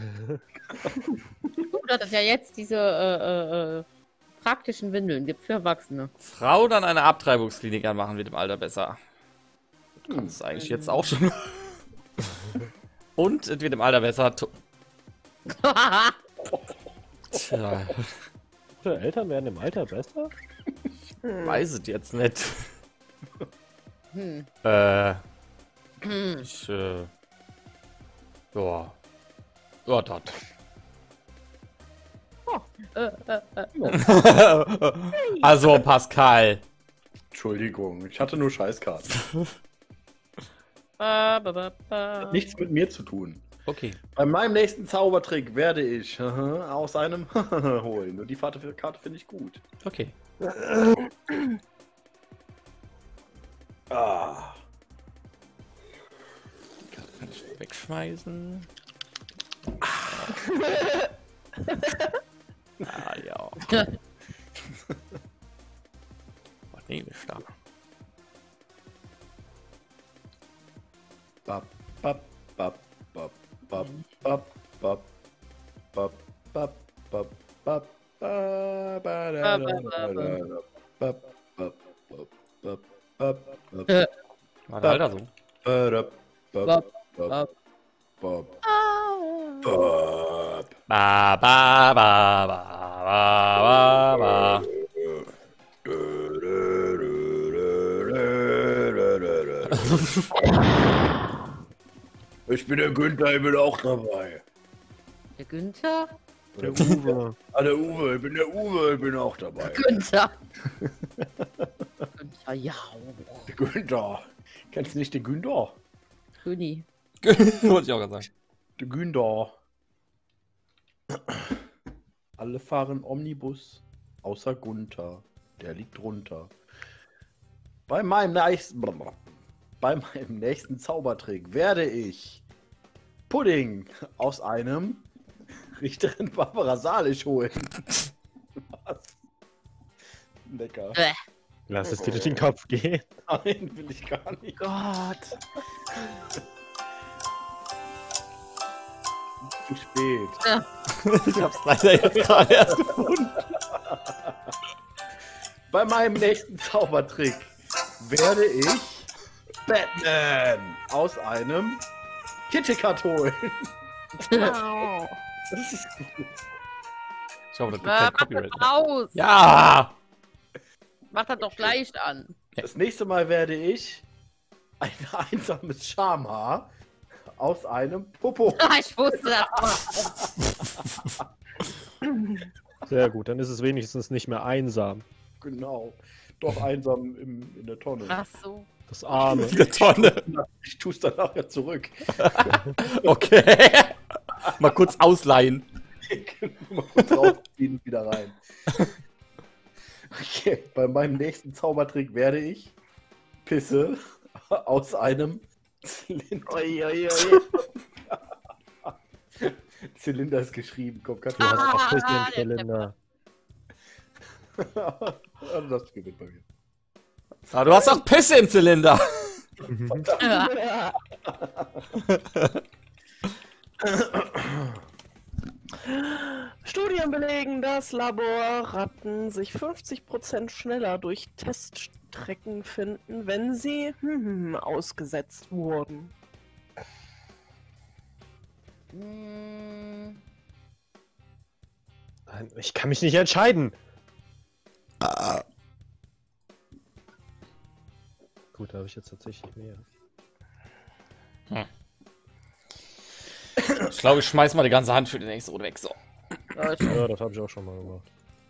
Speaker 2: Gut, dass es ja jetzt diese praktischen Windeln gibt für Erwachsene.
Speaker 1: Frauen an einer Abtreibungsklinik anmachen wird im Alter besser. Kannst du eigentlich jetzt auch schon. Und es wird im Alter besser. Tja,
Speaker 3: Eltern werden im Alter besser?
Speaker 1: weiß es jetzt nicht.
Speaker 2: Hm.
Speaker 1: Ich, ja. Ja, das. Also, Pascal.
Speaker 5: Entschuldigung, ich hatte nur Scheißkarten.
Speaker 2: Ba, ba, ba, ba.
Speaker 5: Nichts mit mir zu tun.
Speaker 1: Okay.
Speaker 5: Bei meinem nächsten Zaubertrick werde ich aus einem holen. Und die Karte finde ich gut.
Speaker 1: Okay.
Speaker 5: Ah.
Speaker 1: Die Karte kann ich wegschmeißen. Ah, ja. Was nehme ich da?
Speaker 5: Bap, bap, bap, bap, bap, bap, bap, bap, bap, bap, bap, bap, bap, bap, bap, bap.
Speaker 1: War der Alter so?
Speaker 5: Bap, bap, bap, bap, bap.
Speaker 1: Ba, ba, ba, ba, ba, ba, ba.
Speaker 5: Ich bin der Günther, ich bin auch dabei.
Speaker 2: Der Günther?
Speaker 3: Der Uwe.
Speaker 5: Ah, der Uwe, ich bin der Uwe, ich bin auch dabei.
Speaker 2: Günther. Günther, ja.
Speaker 5: Der Günther. Kennst du nicht den Günther?
Speaker 2: Köni.
Speaker 1: Wollte ich auch gerade sagen.
Speaker 5: Der Günther. Alle fahren Omnibus, außer Gunther. Der liegt drunter. Bei meinem nächsten Zaubertrick werde ich Pudding aus einem Richterin Barbara Salisch holen. Was? Lecker.
Speaker 3: Lass es dir durch den Kopf gehen.
Speaker 5: Nein, will ich gar nicht.
Speaker 4: Gott.
Speaker 5: Zu spät.
Speaker 1: Ich hab's leider jetzt gerade erst gefunden.
Speaker 5: Bei meinem nächsten Zaubertrick werde ich Batman aus einem KitKat holen.
Speaker 4: Wow.
Speaker 5: Das ist gut.
Speaker 1: Ich hoffe, das gibt
Speaker 2: Mach
Speaker 1: kein
Speaker 2: das
Speaker 1: Copyright mehr.
Speaker 2: aus.
Speaker 1: Ja!
Speaker 2: Mach das doch gleich an.
Speaker 5: Das nächste Mal werde ich ein einsames Schamhaar aus einem Popo.
Speaker 2: Ich wusste das.
Speaker 3: Sehr gut, dann ist es wenigstens nicht mehr einsam.
Speaker 5: Genau. Doch einsam in der Tonne.
Speaker 2: Ach so.
Speaker 3: Das Arme.
Speaker 1: Die Tonne.
Speaker 5: Ich tue es dann nachher zurück.
Speaker 1: Okay. Mal kurz ausleihen.
Speaker 5: Mal kurz rausziehen und wieder rein. Okay, bei meinem nächsten Zaubertrick werde ich Pisse aus einem Zylinder.
Speaker 4: Oi, oi, oi.
Speaker 5: Zylinder ist geschrieben. Komm, kannst
Speaker 3: Du hast auch
Speaker 2: Ah,
Speaker 3: ein
Speaker 2: der
Speaker 3: bisschen Zylinder.
Speaker 5: Also das gewinnt bei mir.
Speaker 1: Ah, du hast auch Pisse im Zylinder.
Speaker 2: Ja.
Speaker 4: Studien belegen, dass Laborratten sich 50% schneller durch Teststrecken finden, wenn sie ausgesetzt wurden.
Speaker 2: Hm,
Speaker 3: Nein, ich kann mich nicht entscheiden. Gut, da habe ich jetzt tatsächlich mehr.
Speaker 1: Ich glaube, ich schmeiß mal die ganze Hand für die nächste Runde weg. So.
Speaker 3: Ja, das habe ich auch schon mal gemacht.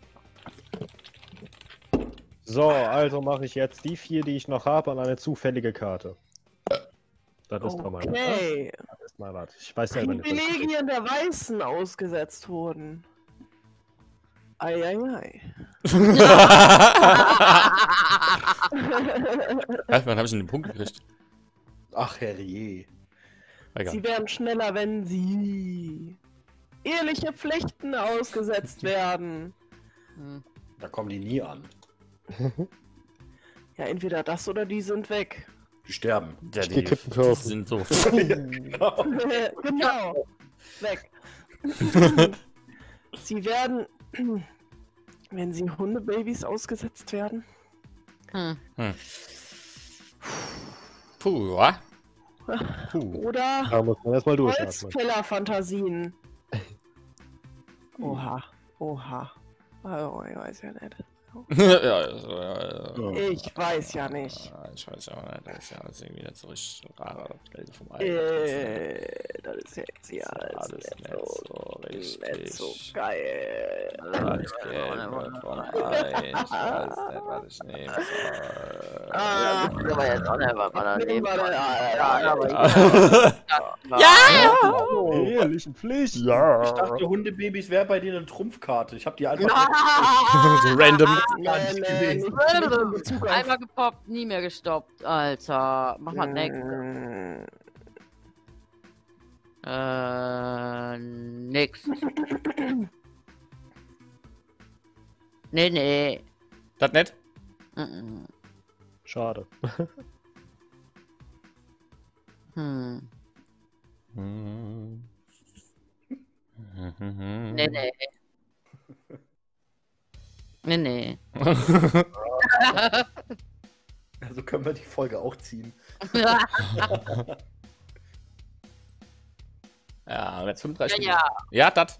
Speaker 3: So, also mache ich jetzt die 4, die ich noch habe, an eine zufällige Karte. Das ist doch mal was.
Speaker 4: Okay.
Speaker 3: Das ist mal was. Ich weiß selber nicht. was ich krieg.
Speaker 4: Privilegien der Weißen ausgesetzt wurden. Eieiei.
Speaker 1: Wann habe ich denn den Punkt gekriegt?
Speaker 5: Ach, herrje.
Speaker 1: Egal.
Speaker 4: Sie werden schneller, wenn sie eheliche Pflichten ausgesetzt werden.
Speaker 2: hm.
Speaker 5: Da kommen die nie an.
Speaker 4: Ja, entweder das oder die sind weg.
Speaker 5: Die sterben.
Speaker 1: Ja,
Speaker 3: Die Kippen kaufen.
Speaker 1: sind so.
Speaker 5: Genau.
Speaker 4: Genau. Weg. Sie werden, wenn sie Hundebabys ausgesetzt werden.
Speaker 2: Hm.
Speaker 1: Puh, wa? Puh.
Speaker 4: Oder
Speaker 3: Da muss man erstmal durchatmen.
Speaker 4: Holzfäller-Fantasien. Oha. Oha. Oh, ich weiß ja nicht.
Speaker 1: ja.
Speaker 4: Ich weiß ja nicht.
Speaker 1: Ich weiß ja nicht, das ist ja alles irgendwie nicht so richtig rar, das Geld vom Ei.
Speaker 4: Das ist jetzt hier alles
Speaker 1: nicht
Speaker 4: nicht
Speaker 1: so richtig.
Speaker 4: so geil.
Speaker 1: Das Geld vom Ei, ich weiß nicht, was ich nehmen soll.
Speaker 3: Ehrlichen Pflicht.
Speaker 5: Ich dachte, Hundebabys wäre bei dir eine Trumpfkarte. Ich habe die einfach
Speaker 1: So random.
Speaker 5: gar nicht gelesen.
Speaker 2: Einmal gepoppt, nie mehr gestoppt, Alter. Mach mal next. Nix. Nee.
Speaker 1: Das nett?
Speaker 3: Schade.
Speaker 2: Nee. Nee.
Speaker 5: Also können wir die Folge auch ziehen.
Speaker 1: Ja, jetzt 35
Speaker 2: Ja.
Speaker 1: Ja, das.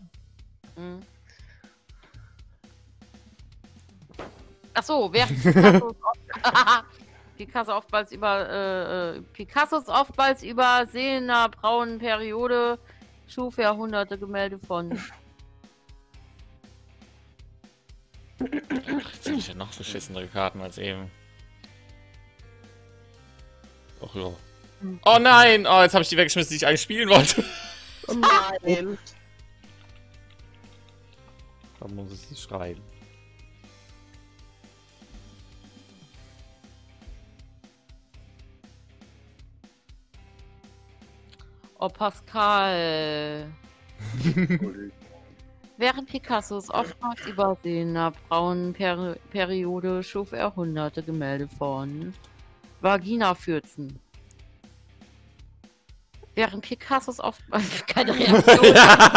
Speaker 2: Achso, wer Picassos oftmals übersehener braunen Periode schuf Jahrhunderte Gemälde von.
Speaker 1: Jetzt habe ich ja noch beschissenere Karten als eben. Ach ja. Oh nein! Oh, jetzt habe ich die weggeschmissen, die ich eigentlich spielen wollte.
Speaker 4: Nein.
Speaker 1: Da muss ich sie schreiben.
Speaker 2: Oh, Pascal. Während Picassos oftmals übersehener braunen Periode schuf er hunderte Gemälde von Vaginafürzen. Während Picassos oftmals keine Reaktion.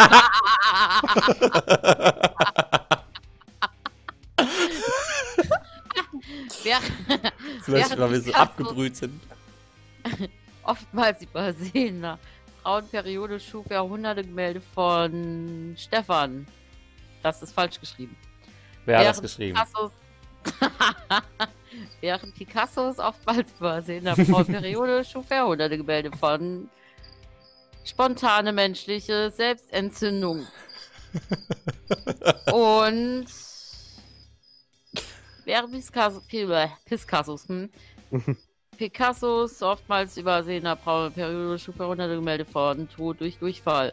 Speaker 1: Vielleicht, weil wir so abgebrüht sind.
Speaker 2: Oftmals übersehener Frauenperiode schuf er hunderte Gemälde von Stefan. Das ist falsch geschrieben.
Speaker 1: Wer hat das geschrieben?
Speaker 2: Während Picassos oftmals übersehener Frauenperiode schuf er hunderte Gemälde von spontane menschliche Selbstentzündung. Und während Picassos oftmals übersehener braune Periode schuf er hunderte Gemälde von Tod durch Durchfall.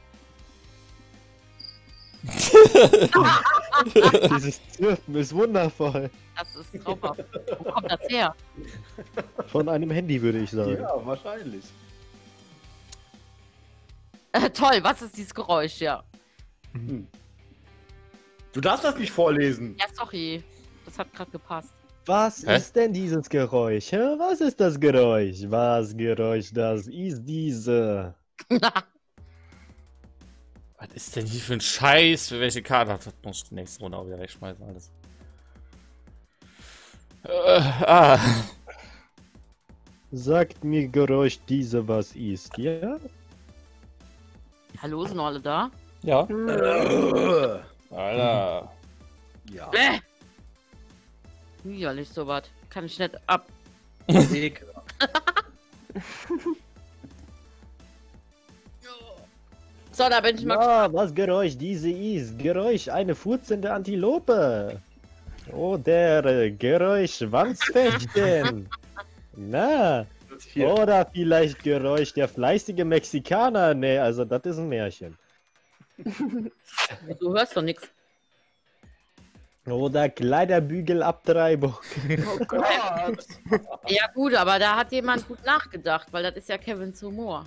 Speaker 3: Dieses Zirpen ist wundervoll.
Speaker 2: Das ist traumhaft. Wo kommt das her?
Speaker 3: Von einem Handy, würde ich sagen.
Speaker 5: Ja, wahrscheinlich.
Speaker 2: Toll, was ist dieses Geräusch? Ja.
Speaker 5: Du darfst das nicht vorlesen.
Speaker 2: Ja, sorry. Das hat gerade gepasst.
Speaker 3: Was ist denn dieses Geräusch? Hä? Was ist das Geräusch? Was Geräusch das ist diese?
Speaker 1: Was ist denn hier für ein Scheiß? Für welche Karte? Das muss ich die nächste Runde auch wieder wegschmeißen, alles.
Speaker 3: Sagt mir Geräusch diese, was ist, ja?
Speaker 2: Hallo, sind noch alle da?
Speaker 1: Ja. Alter.
Speaker 5: Ja.
Speaker 2: Widerlich sowas. Kann ich nicht ab. So, da bin ich mal.
Speaker 3: Ja, was Geräusch diese ist? Geräusch eine furzende Antilope. Oder Geräusch Schwanzfechten. Na, oder vielleicht Geräusch der fleißige Mexikaner. Ne, also das ist ein Märchen.
Speaker 2: Du hörst doch nichts.
Speaker 3: Oder Kleiderbügelabtreibung.
Speaker 4: Oh Gott.
Speaker 2: Ja gut, aber da hat jemand gut nachgedacht, weil das ist ja Kevins Humor.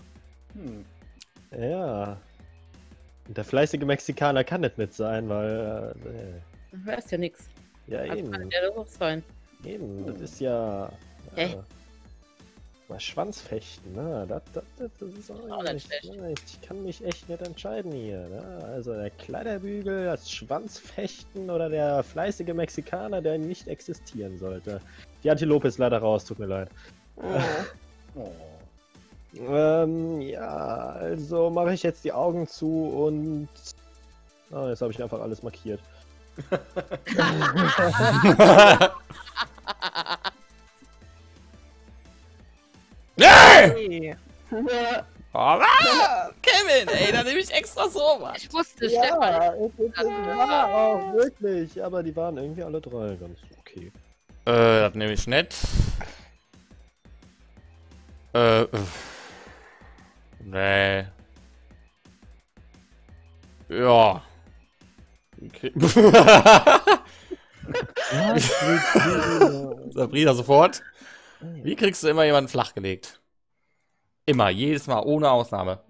Speaker 3: Ja. Und der fleißige Mexikaner kann das nicht sein, weil...
Speaker 2: Du hörst ja nichts.
Speaker 3: ja,
Speaker 2: Also
Speaker 3: eben.
Speaker 2: kann der das auch sein.
Speaker 3: Eben, das ist ja...
Speaker 2: Hä?
Speaker 3: Mal Schwanzfechten, ne? Das ist auch
Speaker 2: nicht
Speaker 3: nicht
Speaker 2: schlecht.
Speaker 3: schlecht. Ich kann mich echt nicht entscheiden hier. Ne? Also der Kleiderbügel, das Schwanzfechten oder der fleißige Mexikaner, der nicht existieren sollte. Die Antilope ist leider raus, tut mir leid.
Speaker 5: Oh.
Speaker 3: Ja, also mache ich jetzt die Augen zu und... Oh, jetzt habe ich einfach alles markiert.
Speaker 1: Nee!
Speaker 4: Hey.
Speaker 1: Oh, Kevin, ey, da nehme ich extra sowas.
Speaker 2: Ich wusste, Stefan.
Speaker 3: Ja, es war auch wirklich. Aber die waren irgendwie alle drei ganz okay.
Speaker 1: Das nehme ich nicht. Nee. Ja. Okay. Sabrina, sofort. Wie kriegst du immer jemanden flachgelegt? Immer, jedes Mal, ohne Ausnahme.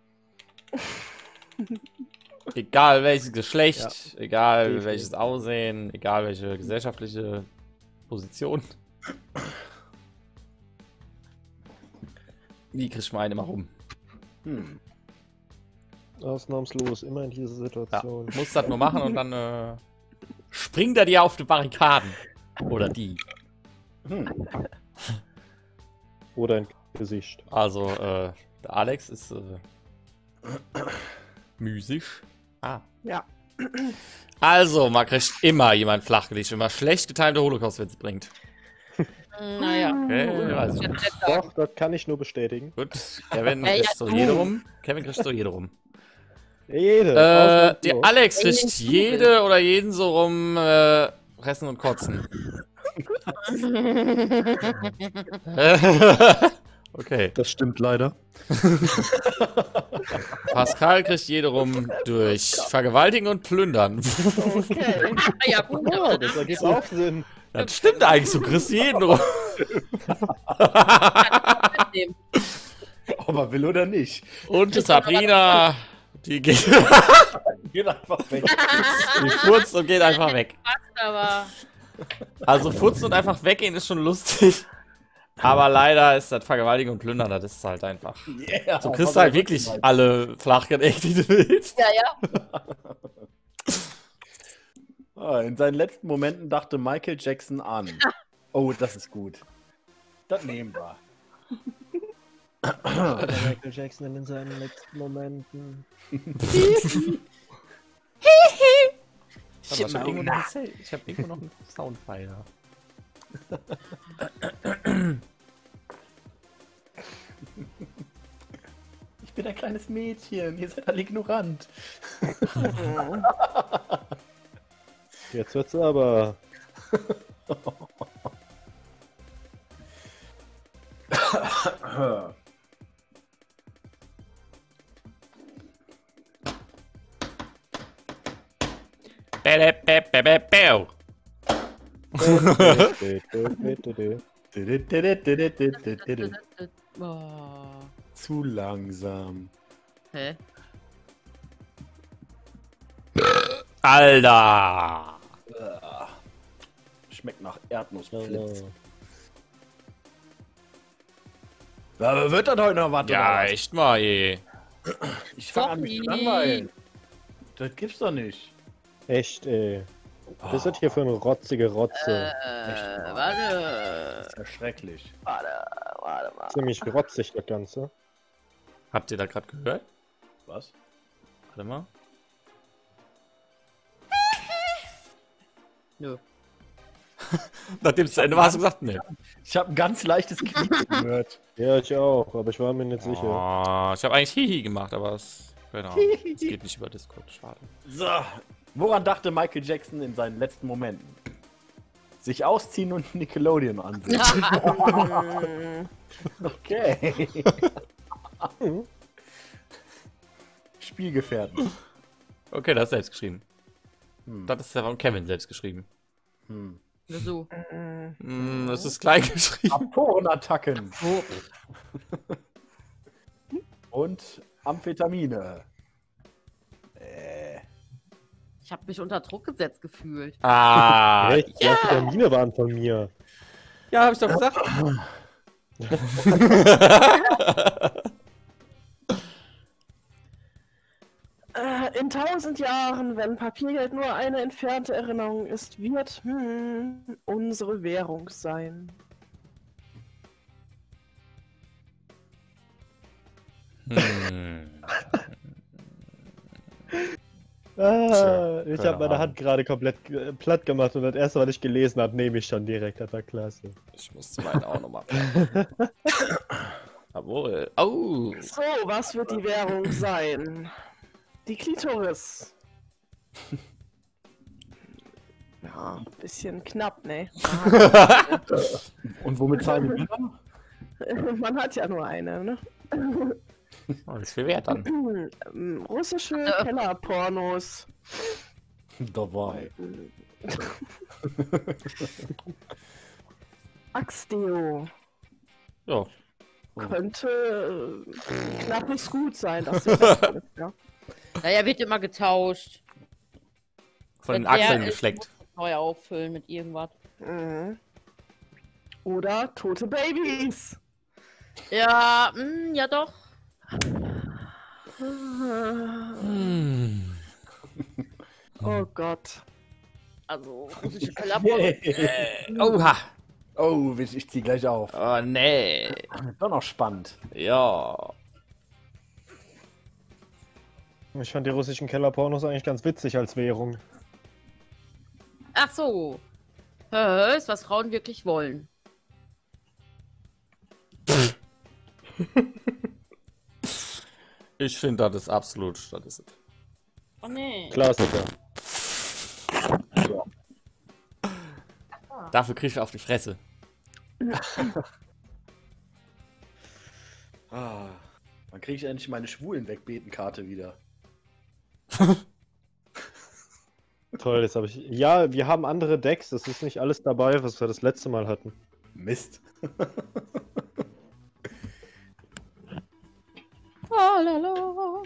Speaker 1: Egal welches Geschlecht, egal
Speaker 3: Definitiv.
Speaker 1: welches Aussehen, egal welche gesellschaftliche Position. Wie kriegst du einen immer rum?
Speaker 5: Hm.
Speaker 3: Ausnahmslos immer in dieser
Speaker 1: Ja,
Speaker 3: Situation.
Speaker 1: musst das nur machen und dann springt er dir auf die Barrikaden. Oder die.
Speaker 5: Hm.
Speaker 3: Oder ein Gesicht.
Speaker 1: Also, der Alex ist müßig. Ah.
Speaker 4: Ja.
Speaker 1: Also, man kriegt immer jemand flachgelegt, wenn man schlecht getimte Holocaust-Witze bringt.
Speaker 2: Naja.
Speaker 1: Okay, weiß ich nicht.
Speaker 3: Doch, das kann ich nur bestätigen.
Speaker 1: Gut, Kevin
Speaker 2: Ja,
Speaker 1: kriegt so
Speaker 2: du.
Speaker 1: jede rum. Kevin kriegt so jede rum.
Speaker 3: Jede.
Speaker 1: Der
Speaker 3: ausnahmslos.
Speaker 1: Alex
Speaker 2: Ey,
Speaker 1: kriegt
Speaker 2: nicht
Speaker 1: jede oder jeden so rum fressen und kotzen. Okay.
Speaker 5: Das stimmt leider.
Speaker 1: Pascal kriegt jede rum durch Vergewaltigen und Plündern.
Speaker 4: Okay.
Speaker 2: Ja, gut,
Speaker 3: Ja,
Speaker 2: aber
Speaker 3: das ergibt auch Sinn.
Speaker 1: Das stimmt eigentlich, du kriegst jeden rum.
Speaker 2: mitnehmen.
Speaker 5: Ob er will oder nicht.
Speaker 1: Und Sabrina, die geht,
Speaker 5: Geht einfach weg.
Speaker 1: die furzt und geht einfach weg.
Speaker 2: Aber
Speaker 1: Also furzen und einfach weggehen ist schon lustig. Aber leider ist das Vergewaltigen und Plündern, das ist halt einfach.
Speaker 5: Yeah,
Speaker 1: Du kriegst halt wirklich alle flachgelegt, die du willst.
Speaker 2: ja, ja.
Speaker 5: In seinen letzten Momenten dachte Michael Jackson an. Oh, das ist gut. Das nehmen wir.
Speaker 3: Michael Jackson in seinen letzten Momenten.
Speaker 1: Aber ich hab irgendwo noch einen Soundpfeiler.
Speaker 5: Ich bin ein kleines Mädchen. Ihr seid alle ignorant.
Speaker 3: Jetzt wird's aber.
Speaker 2: Oh.
Speaker 5: Zu langsam.
Speaker 2: Hä?
Speaker 1: Alter!
Speaker 5: Schmeckt nach Erdnussflitz. Aber wird das heute noch was?
Speaker 1: Ja,
Speaker 5: oder was?
Speaker 1: echt mal, je.
Speaker 5: Ich fange an mich zu
Speaker 2: Sorry.
Speaker 5: langweilen. Das gibt's doch nicht.
Speaker 3: Echt, ey. Was ist das hier für eine rotzige Rotze?
Speaker 2: Warte.
Speaker 5: Das ist ja schrecklich.
Speaker 4: Warte mal.
Speaker 3: Ziemlich rotzig, das Ganze.
Speaker 1: Habt ihr da gerade gehört?
Speaker 5: Was?
Speaker 1: Warte mal.
Speaker 2: Nö.
Speaker 1: Nachdem es zu Ende war, hast du gesagt, nee.
Speaker 5: Ich habe ein ganz leichtes Quietschen gehört.
Speaker 3: Ja, ich auch, aber ich war mir nicht sicher.
Speaker 1: Oh, ich habe eigentlich Hihi gemacht, aber es, genau, es geht nicht über Discord. Schade.
Speaker 5: So. Woran dachte Michael Jackson in seinen letzten Momenten? Sich ausziehen und Nickelodeon ansehen. Okay. Spielgefährten.
Speaker 1: Okay, das ist selbst geschrieben.
Speaker 5: Hm.
Speaker 1: Das ist ja von Kevin selbst geschrieben.
Speaker 5: Hm.
Speaker 2: So.
Speaker 1: Das ist klein geschrieben.
Speaker 5: Autorenattacken. Und Amphetamine.
Speaker 2: Ich habe mich unter Druck gesetzt gefühlt.
Speaker 1: Ah,
Speaker 3: Echt? Die Vitamine waren von mir.
Speaker 1: ja, hab ich doch gesagt.
Speaker 4: In 1000 Jahren, wenn Papiergeld nur eine entfernte Erinnerung ist, wird unsere Währung sein.
Speaker 3: Ich
Speaker 1: keine
Speaker 3: habe meine
Speaker 1: Ahnung.
Speaker 3: Hand gerade komplett platt gemacht und das erste, was ich gelesen habe, nehme ich schon direkt. Das war klasse.
Speaker 1: Ich musste meinen auch nochmal. Jawohl. Oh.
Speaker 4: So, was wird die Währung sein? Die Klitoris. Ja, bisschen knapp, ne?
Speaker 5: Und womit zahlen wir wieder?
Speaker 4: Man hat ja nur eine, ne?
Speaker 1: Oh, das ist viel wert dann.
Speaker 4: Russische Kellerpornos.
Speaker 5: Dabei.
Speaker 4: Axteo.
Speaker 1: Ja.
Speaker 4: Könnte knapp nicht gut sein, dass der das ist, ja.
Speaker 2: Naja, wird immer getauscht.
Speaker 1: Von den
Speaker 2: Wenn der
Speaker 1: Achseln
Speaker 2: ist,
Speaker 1: geschleckt.
Speaker 2: muss man neu auffüllen mit irgendwas.
Speaker 4: Mhm. Oder tote Babys.
Speaker 2: Ja, ja doch.
Speaker 1: Hm.
Speaker 4: Oh Gott.
Speaker 2: Also, russische Kellerpornos.
Speaker 1: Oha.
Speaker 5: Oh, ich zieh gleich auf.
Speaker 1: Oh, nee.
Speaker 5: Doch noch spannend.
Speaker 1: Ja.
Speaker 3: Ich fand die russischen Kellerpornos eigentlich ganz witzig als Währung.
Speaker 2: Ach so. Ist, was Frauen wirklich wollen.
Speaker 1: Ich finde, das ist absolut, das ist es.
Speaker 2: Oh nee.
Speaker 3: Klassiker.
Speaker 1: Dafür krieg ich auf die Fresse.
Speaker 5: Wann kriege ich endlich meine Schwulen-Wegbeten-Karte wieder?
Speaker 3: Toll, jetzt habe ich. Ja, wir haben andere Decks. Das ist nicht alles dabei, was wir das letzte Mal hatten.
Speaker 5: Mist.
Speaker 2: Oh, lala.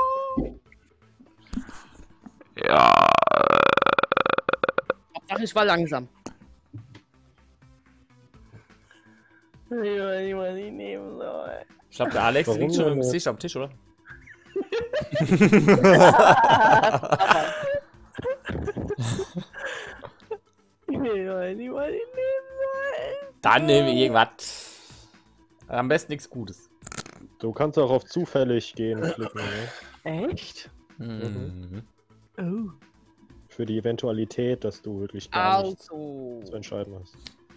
Speaker 1: Ja.
Speaker 2: Ach, ich war langsam.
Speaker 4: Ich weiß nicht, was ich nehmen soll.
Speaker 1: Ich glaube, der Alex
Speaker 3: Warum
Speaker 1: liegt schon im
Speaker 3: denn?
Speaker 1: Gesicht am Tisch, oder?
Speaker 4: Ich weiß nicht, was ich nehmen soll.
Speaker 1: Dann nehmen wir irgendwas. Am besten nichts Gutes.
Speaker 3: Du kannst auch auf zufällig gehen klicken, ne?
Speaker 4: Echt?
Speaker 1: Mhm.
Speaker 4: Oh.
Speaker 3: Für die Eventualität, dass du wirklich gar nichts zu
Speaker 2: Also.
Speaker 3: entscheiden hast.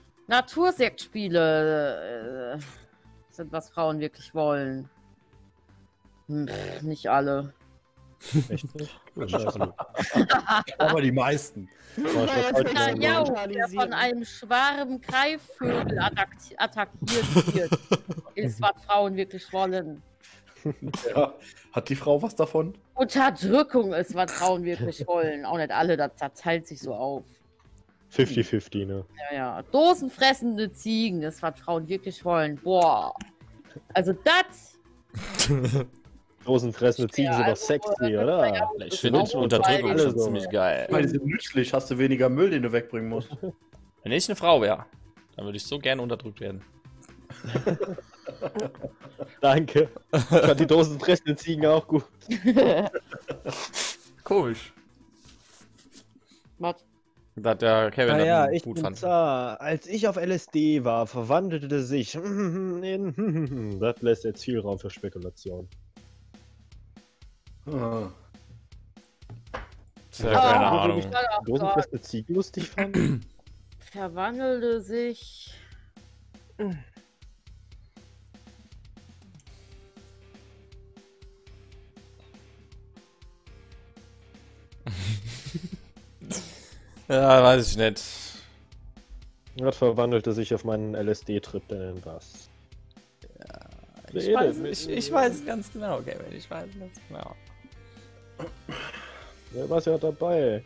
Speaker 2: Natursektspiele sind, was Frauen wirklich wollen. Nicht alle.
Speaker 3: Echt nicht?
Speaker 1: Gut,
Speaker 3: Scheiße.
Speaker 5: Aber die meisten.
Speaker 3: Oh, ich
Speaker 4: Ja,
Speaker 3: weiß
Speaker 4: jetzt
Speaker 3: heute
Speaker 4: bin
Speaker 2: Ja,
Speaker 4: ich
Speaker 3: nicht.
Speaker 2: ja,
Speaker 4: ja.
Speaker 2: der von einem Schwarm Greifvögel attackiert wird, ist, was Frauen wirklich wollen.
Speaker 5: Ja. Hat die Frau was davon?
Speaker 2: Unterdrückung ist, was Frauen wirklich wollen. Auch nicht alle, das teilt sich so auf.
Speaker 3: 50-50, ne?
Speaker 2: Ja, ja. Dosenfressende Ziegen ist, was Frauen wirklich wollen. Boah. Also das.
Speaker 3: Dosenfressende Ziegen sind doch
Speaker 2: also,
Speaker 3: sexy,
Speaker 2: ja,
Speaker 3: oder?
Speaker 2: ja,
Speaker 1: Ich
Speaker 2: das
Speaker 1: finde
Speaker 2: ist auch
Speaker 1: Unterdrückung
Speaker 2: beides.
Speaker 1: schon
Speaker 3: so.
Speaker 1: ziemlich geil.
Speaker 5: Ich meine, die sind nützlich. Hast du weniger Müll, den du wegbringen musst.
Speaker 1: Wenn ich eine Frau wäre, dann würde ich so gerne unterdrückt werden.
Speaker 3: Danke. Ich fand die dosenfressenden Ziegen auch gut.
Speaker 1: Komisch.
Speaker 2: Was?
Speaker 1: Da hat der Kevin
Speaker 3: Naja,
Speaker 1: dann
Speaker 3: ich
Speaker 1: gut
Speaker 3: bin
Speaker 1: fand.
Speaker 3: da. Als ich auf LSD war, verwandelte sich in. Das lässt jetzt viel Raum für Spekulation.
Speaker 5: Ah.
Speaker 1: Tja, keine
Speaker 2: Ah,
Speaker 1: Ahnung.
Speaker 3: Dosenfressende Ziegen lustig fand?
Speaker 2: Verwandelte sich.
Speaker 1: Ja, weiß ich nicht.
Speaker 3: Das verwandelte sich auf meinen LSD-Trip denn in was?
Speaker 1: Ich weiß ganz genau, Kevin. Ich weiß ganz genau.
Speaker 3: Ja, warst ja dabei.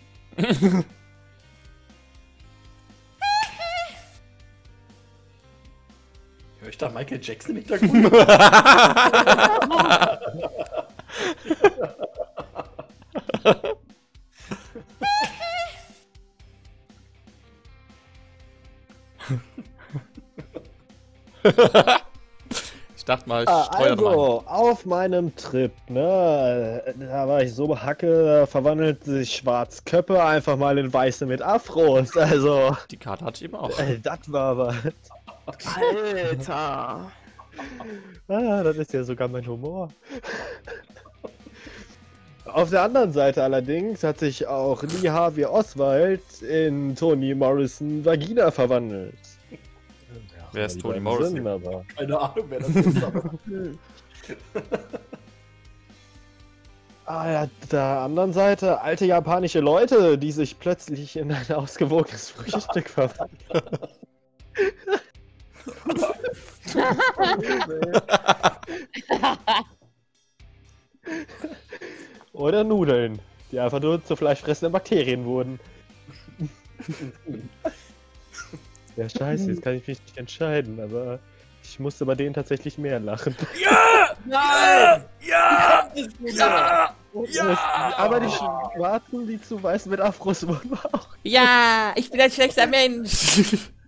Speaker 5: Hör ich da Michael Jackson im Hintergrund?
Speaker 1: Ich dachte mal, ich streue nochmal.
Speaker 3: Also, auf meinem Trip, ne, da war ich so hacke, da verwandelt sich Schwarzköppe einfach mal in Weiße mit Afros. Also,
Speaker 1: Die Karte hatte ich eben auch.
Speaker 3: das war was.
Speaker 4: Alter.
Speaker 3: Ah, das ist ja sogar mein Humor. Auf der anderen Seite allerdings hat sich auch Lee Harvey Oswald in Toni Morrison Vagina verwandelt.
Speaker 1: Wer ist
Speaker 3: Die
Speaker 1: Toni
Speaker 3: beiden
Speaker 1: Morrison?
Speaker 3: Sinn, aber
Speaker 5: Keine Ahnung, wer das ist, aber.
Speaker 3: auf der anderen Seite alte japanische Leute, die sich plötzlich in ein ausgewogenes Frühstück verwandeln. Oder Nudeln, die einfach nur zu fleischfressenden Bakterien wurden. Ja, scheiße, jetzt kann ich mich nicht entscheiden, aber ich musste bei denen tatsächlich mehr lachen.
Speaker 1: Ja!
Speaker 5: Nein!
Speaker 1: Ja!
Speaker 5: Ja!
Speaker 3: Aber die Schwarzen, die zu weiß mit Afros wurden, war auch.
Speaker 1: Ja! Ich bin ein schlechter Mensch!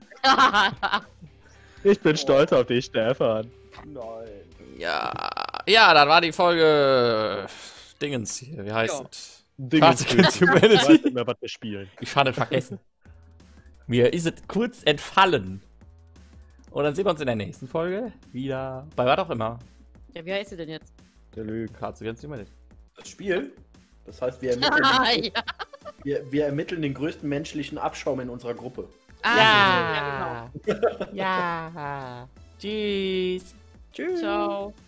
Speaker 3: Ich bin stolz auf dich, Stefan.
Speaker 5: Nein.
Speaker 1: Ja! Ja, dann war die Folge. Dingens hier, wie heißt
Speaker 2: Ja.
Speaker 1: es?
Speaker 3: Dingens
Speaker 1: Cards Against Humanity.
Speaker 3: Ich weiß nicht mehr, was wir spielen.
Speaker 1: Ich fand es vergessen. Mir ist es kurz entfallen. Und dann sehen wir uns in der nächsten Folge wieder. Bei was auch immer.
Speaker 2: Ja, wie heißt sie denn jetzt?
Speaker 3: Der Lüge.
Speaker 1: Cards Against Humanity.
Speaker 5: Das Spiel? Das heißt, wir ermitteln,
Speaker 2: Ja.
Speaker 5: wir ermitteln den größten menschlichen Abschaum in unserer Gruppe.
Speaker 2: Ja, genau.
Speaker 1: Ja. Tschüss.
Speaker 2: Ciao.